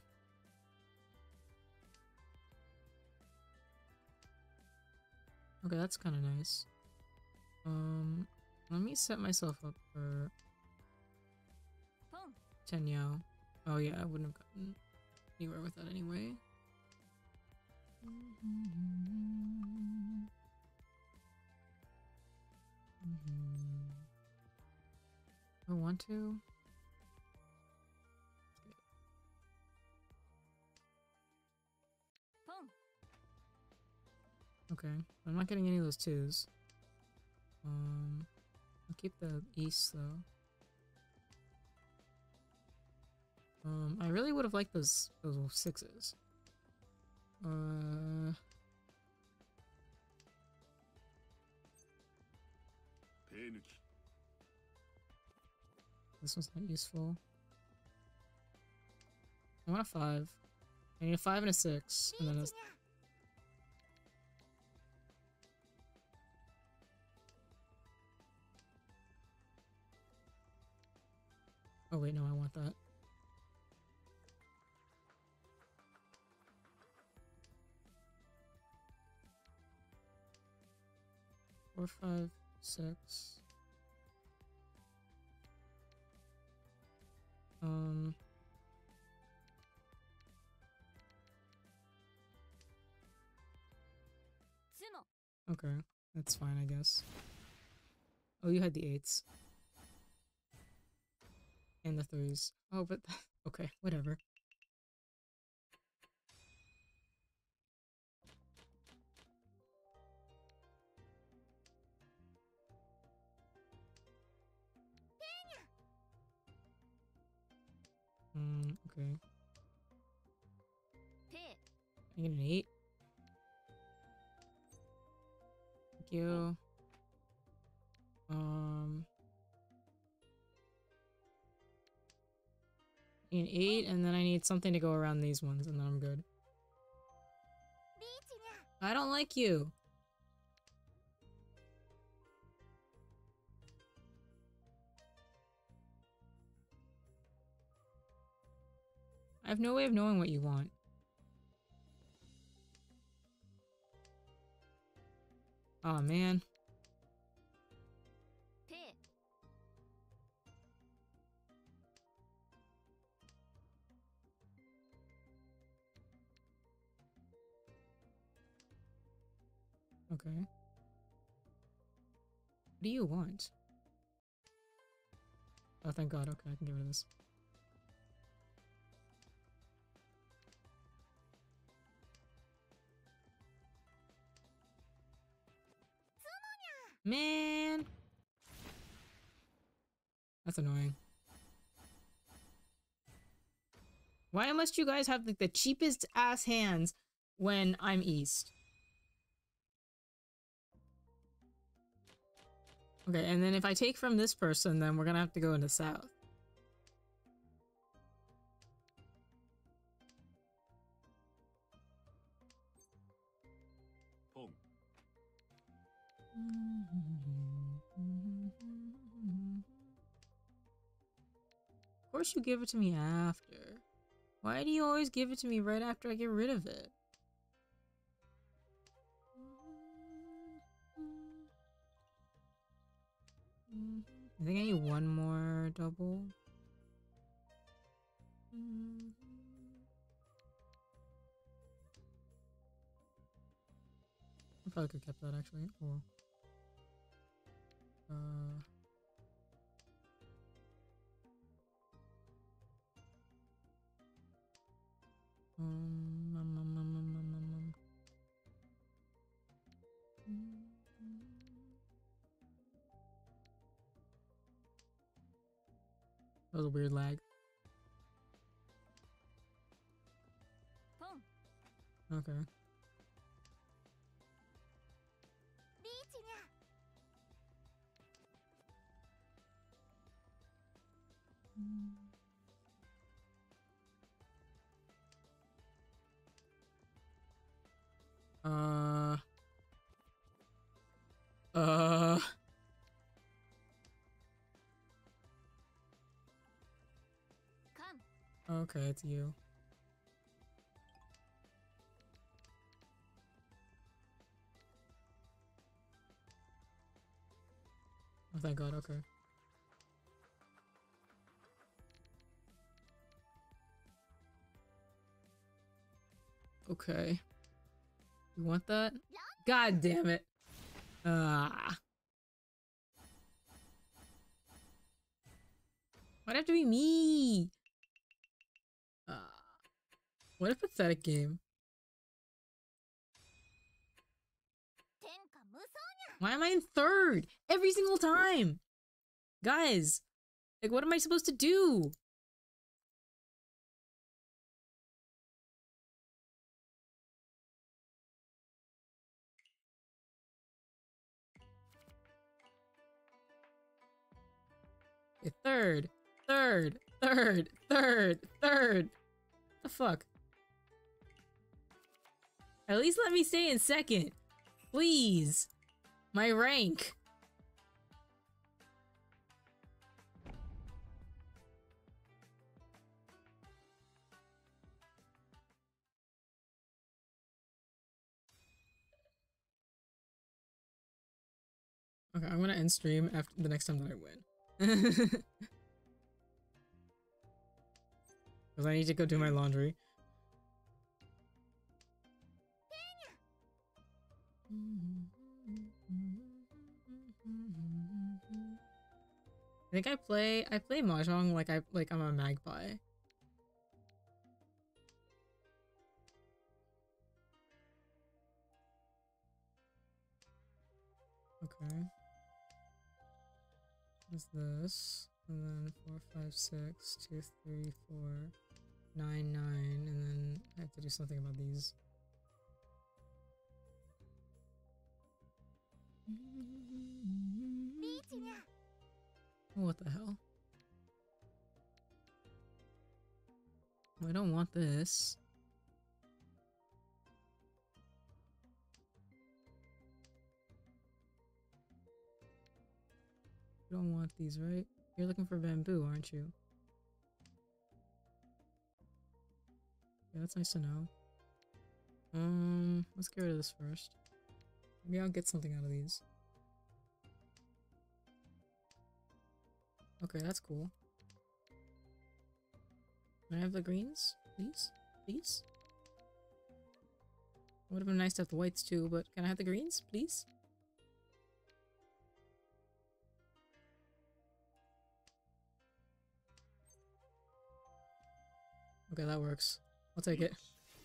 Okay, that's kind of nice. Um, let me set myself up for ポン Tenyao. Oh yeah, I wouldn't have gotten anywhere with that anyway. I want to. ポン Okay, I'm not getting any of those twos. Um, I'll keep the east though. Um, I really would have liked those those sixes. Uh, 手抜き this one's not useful. I want a five. I need a five and a six, and then a. Oh wait, no, I want that. Four, five, six. Um. Okay, that's fine, I guess. Oh, you had the eights. And the threes. Oh, but okay, whatever. Um, okay. ペ I get an eight. Thank you. Um, I need an eight, and then I need something to go around these ones, and then I'm good. リーチにゃ I don't like you. I have no way of knowing what you want. Oh man. ペ Okay. What do you want? Oh, thank God. Okay, I can get rid of this. Man! That's annoying. Why must you guys have like the cheapest ass hands when I'm east? Okay, and then if I take from this person, then we're gonna have to go into south. Pong. Of course you give it to me after. Why do you always give it to me right after I get rid of it? I think I need one more double. I probably could have kept that actually. Or uh um, um, um, um, um, um, um, um. That was a weird lag. Okay. Uh. Uh. Okay, it's you. Oh, thank God, okay. Okay. You want that? God damn it. Ah. Why'd it have to be me? Ah. What a pathetic game. Why am I in third? Every single time! Guys! Like, what am I supposed to do? Okay, third, third, third, third, third. What the fuck? At least let me stay in second. Please. My rank. Okay, I'm gonna end stream after the next time that I win. Because I need to go do my laundry. I think I play I play Mahjong like I like I'm a magpie. Okay. What's this? And then four, five, six, two, three, four, nine, nine, and then I have to do something about these. What the hell? Oh, I don't want this. You don't want these, right? You're looking for bamboo, aren't you? Yeah, that's nice to know. Um, let's get rid of this first. Maybe I'll get something out of these. Okay, that's cool. Can I have the greens? Please? Please? It would have been nice to have the whites too, but can I have the greens? Please? Okay, that works. I'll take it.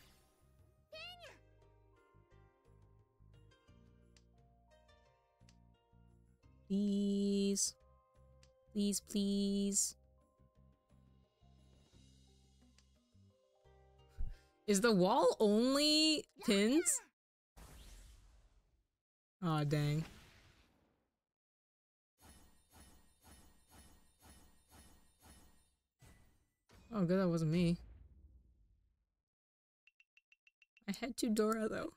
Please. Please, please. Is the wall only pins? Aw, oh, dang. Oh, good that wasn't me. I had to Dora, though.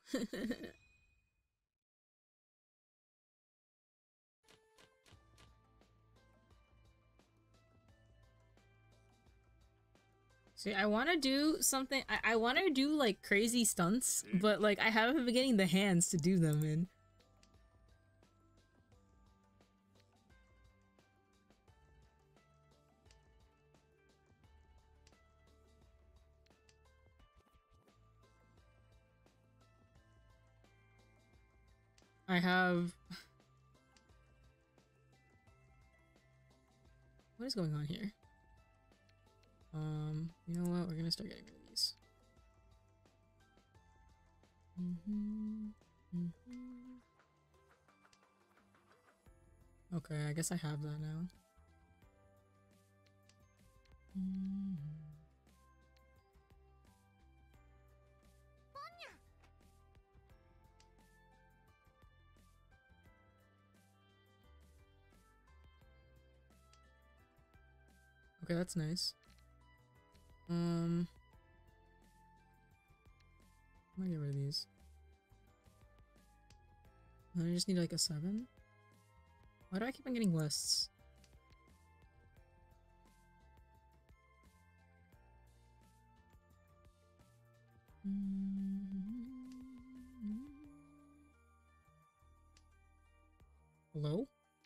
See, I want to do something- I, I want to do, like, crazy stunts, but, like, I haven't been getting the hands to do them in. I have... What is going on here? Um, you know what? We're gonna start getting rid of these. Mm-hmm. Mm-hmm. Okay, I guess I have that now. Mm-hmm. Okay, that's nice. Um, I'm gonna get rid of these. I just need like a seven. Why do I keep on getting lists? Hello?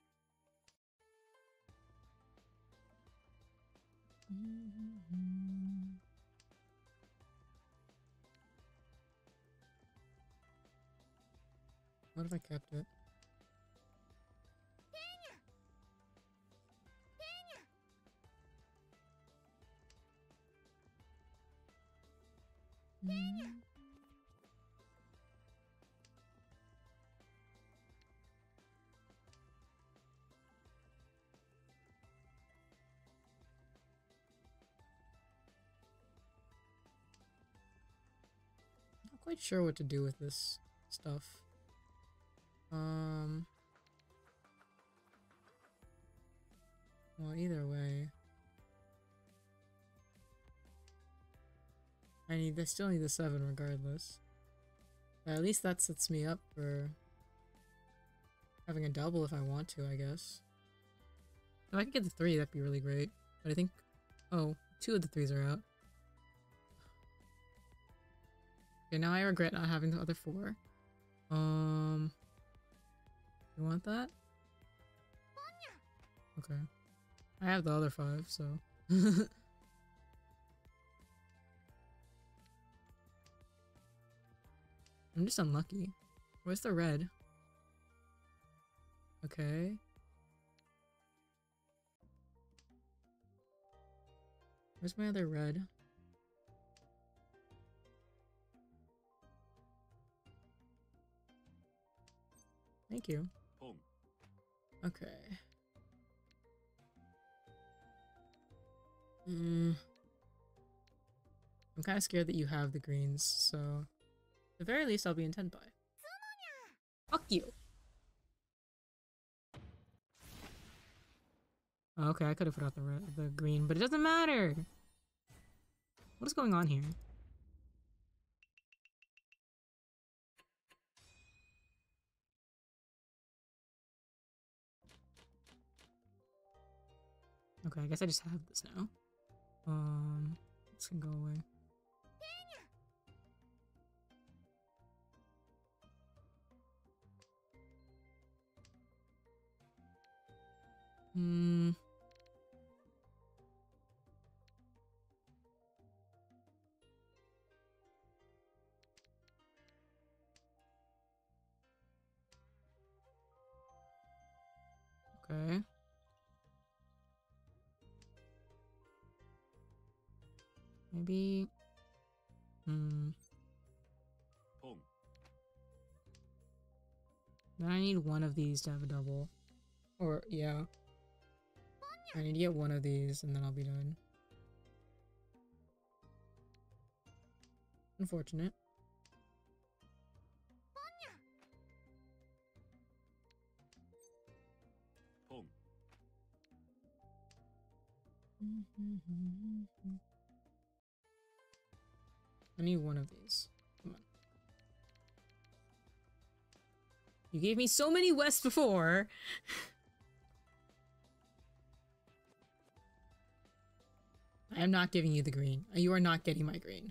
What if I kept it? Mm. Not quite sure what to do with this stuff. Um. Well, either way. I need- I still need the seven regardless. But at least that sets me up for having a double if I want to, I guess. If I could get the three, that'd be really great. But I think... Oh, two of the threes are out. Okay, now I regret not having the other four. Um... You want that? Okay. I have the other five, so... I'm just unlucky. Where's the red? Okay. Where's my other red? Thank you. Okay. Mm. I'm kind of scared that you have the greens, so... At the very least, I'll be in ten buy. Fuck you! Oh, okay, I could have put out the red, the green, but it doesn't matter! What is going on here? Okay, I guess I just have this now. Um, this can go away. Hmm. Okay. Maybe... Hmm... Pong. Then I need one of these to have a double. Or, yeah. I need to get one of these and then I'll be done. Unfortunate. Pong. I need one of these. Come on. You gave me so many Wests before! I am not giving you the green. You are not getting my green.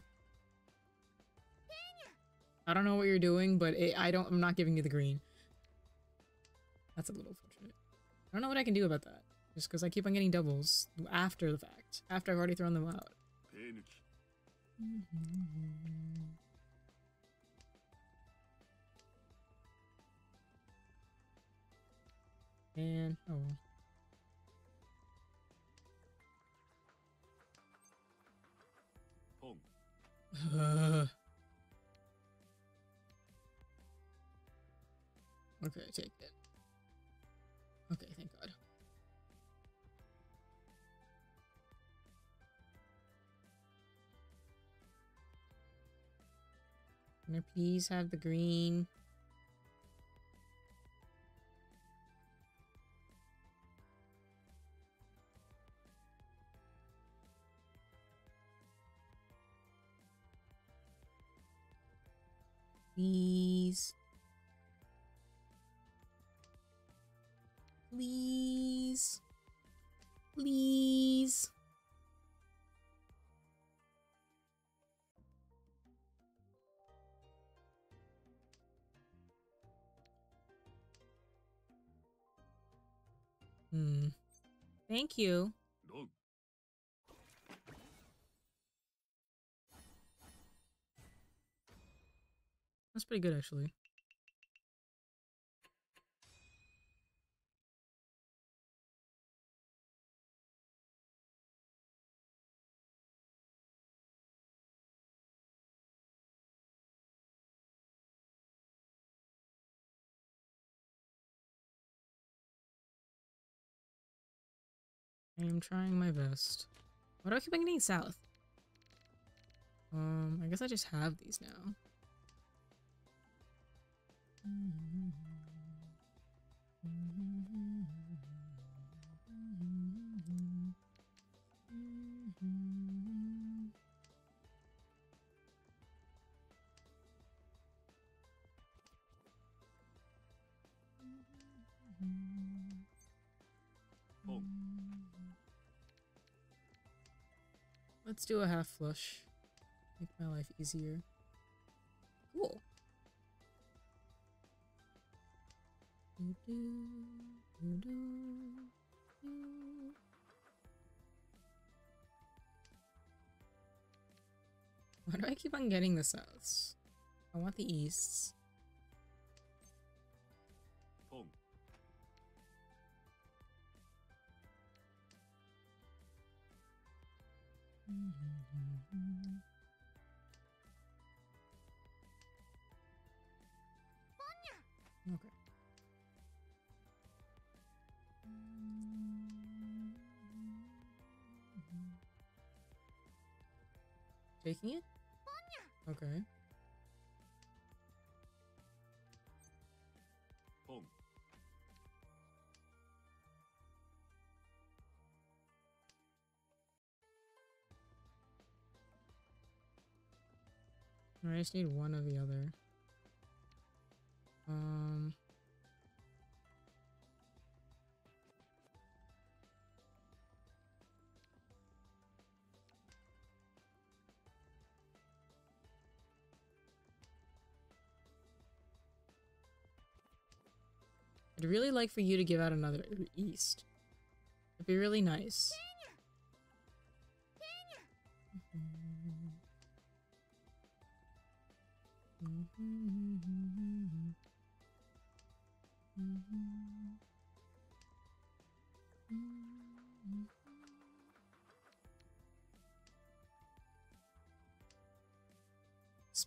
I don't know what you're doing, but it, I don't- I'm not giving you the green. That's a little fortunate. I don't know what I can do about that. Just because I keep on getting doubles after the fact. After I've already thrown them out. And oh well. Pong. Uh, okay, take it. Okay, thank God. Can I please have the green? Please. Please. Please. Hmm. Thank you. Dog. That's pretty good, actually. I am trying my best. Why do I keep on getting south? Um, I guess I just have these now. Pong. Let's do a half flush. Make my life easier. Cool. Why do I keep on getting the souths? I want the easts. Pong. Okay. Taking it? Okay. Pong. I just need one or the other. Um... I'd really like for you to give out another east. It'd be really nice.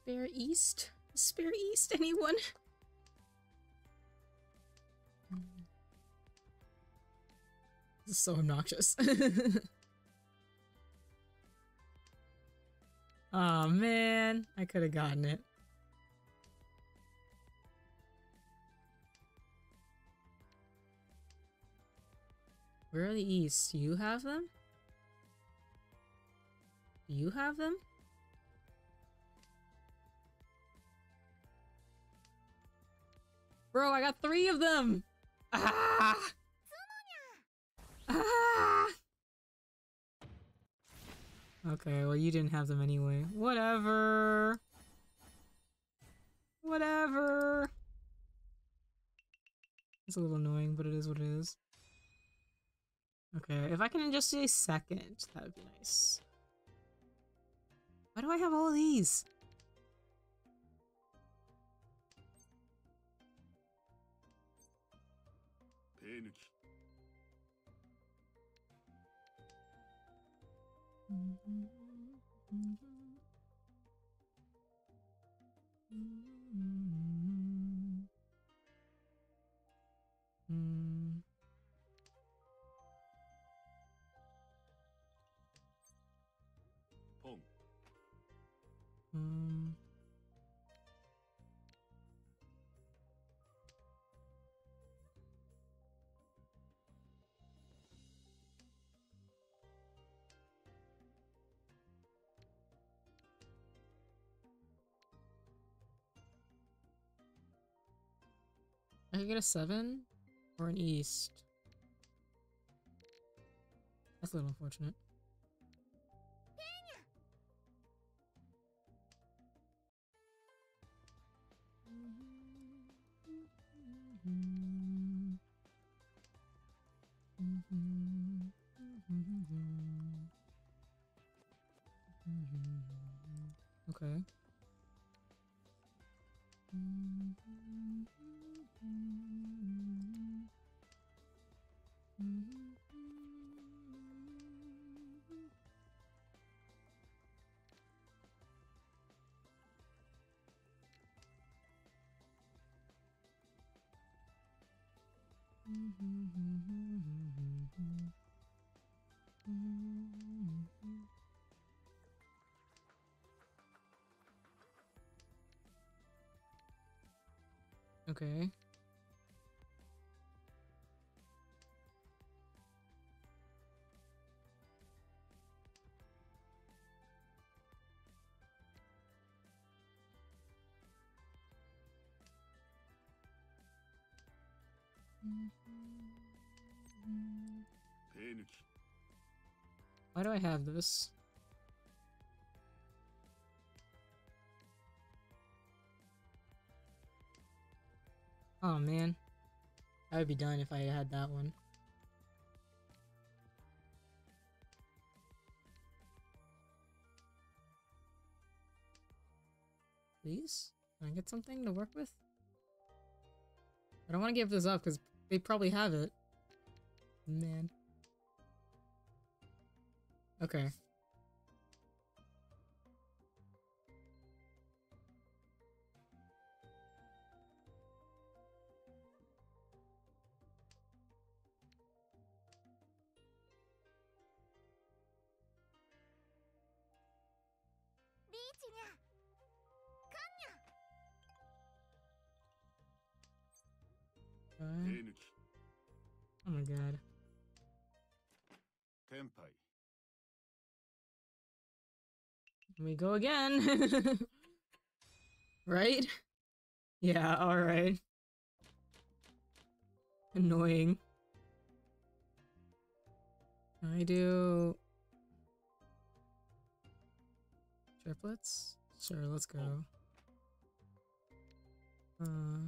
spare east? Spare east, anyone? This is so obnoxious. Oh man, I could have gotten it. Where are the east? Do you have them? Do you have them? Bro, I got three of them! Ah! Ah! Okay, well you didn't have them anyway. Whatever. Whatever. It's a little annoying, but it is what it is. Okay, if I can just say second, that would be nice. Why do I have all of these? Pong. Um. I could get a seven or an east. That's a little unfortunate. Okay. Okay. Why do I have this? Oh man. I would be done if I had that one. Please? Can I get something to work with? I don't want to give this up because they probably have it. Man. Okay. Okay. Oh my god. Tenpai. Here we go again. Right? Yeah, alright. Annoying. Can I do triplets? Sure, let's go. Uh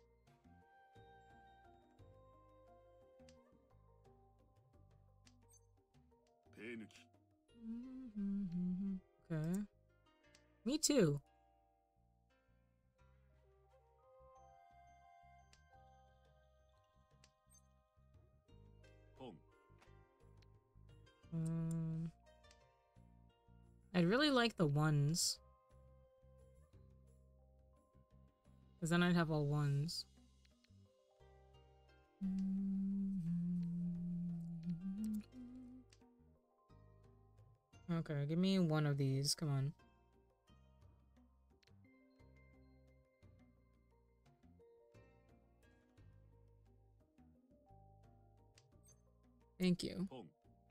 Okay. Me too. Pong. Um, I'd really like the ones. Because then I'd have all ones. Okay, give me one of these. Come on. Thank you. 퐁,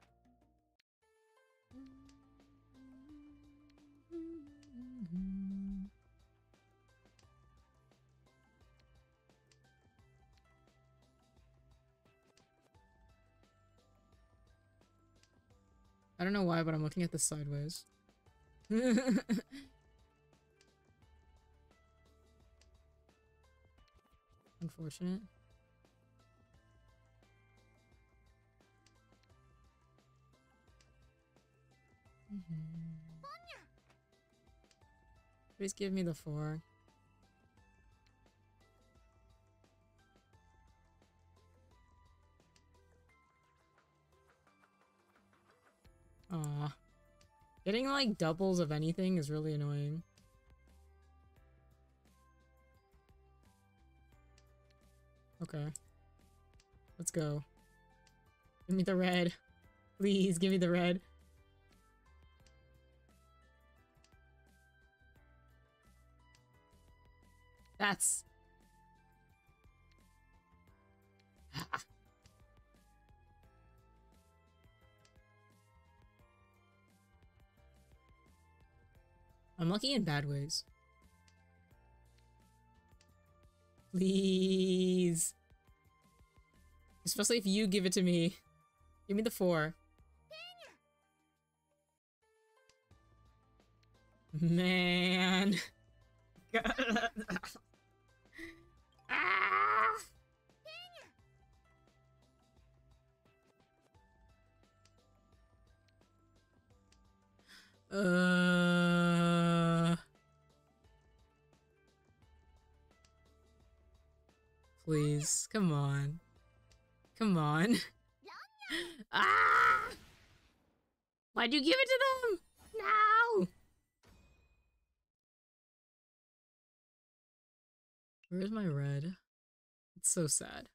I don't know why, but I'm looking at this sideways. Unfortunate. Please give me the four. Aw. Getting like doubles of anything is really annoying. Okay. Let's go. Give me the red. Please give me the red. That's... I'm lucky in bad ways. Please. Especially if you give it to me. Give me the four. Man. Ah! Uh. Please, come on. Come on. Ah! Why'd you give it to them? No! Where's my red? It's so sad.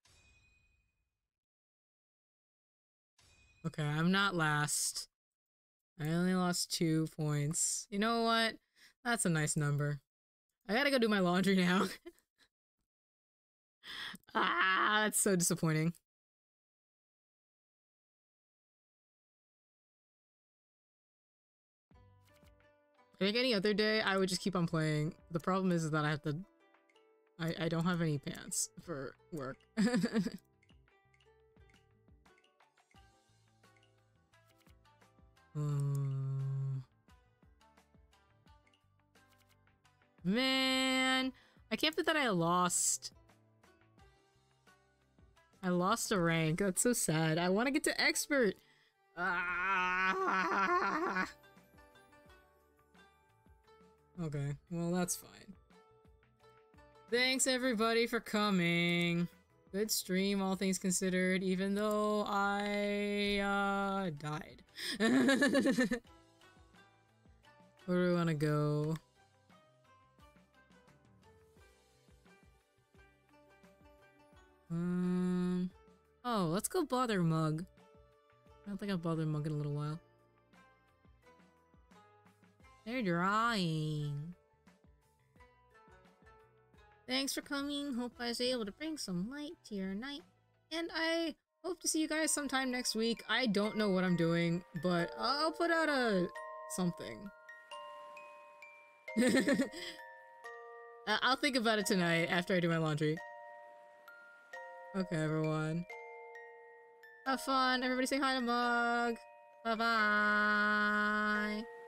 Okay, I'm not last. I only lost two points. You know what? That's a nice number. I gotta go do my laundry now. Ah, that's so disappointing. I think any other day I would just keep on playing. The problem is that I have to... I, I don't have any pants for work. um, man, I can't believe that I lost. I lost a rank. That's so sad. I want to get to expert. Ah! Okay, well that's fine. Thanks everybody for coming. Good stream, all things considered, even though I, uh, died. Where do we want to go? Um, oh, let's go bother Mug. I don't think I've bothered Mug in a little while. They're drawing. Thanks for coming. Hope I was able to bring some light to your night. And I hope to see you guys sometime next week. I don't know what I'm doing, but I'll put out a... something. I'll think about it tonight after I do my laundry. Okay, everyone. Have fun. Everybody say hi to Mug. Bye-bye.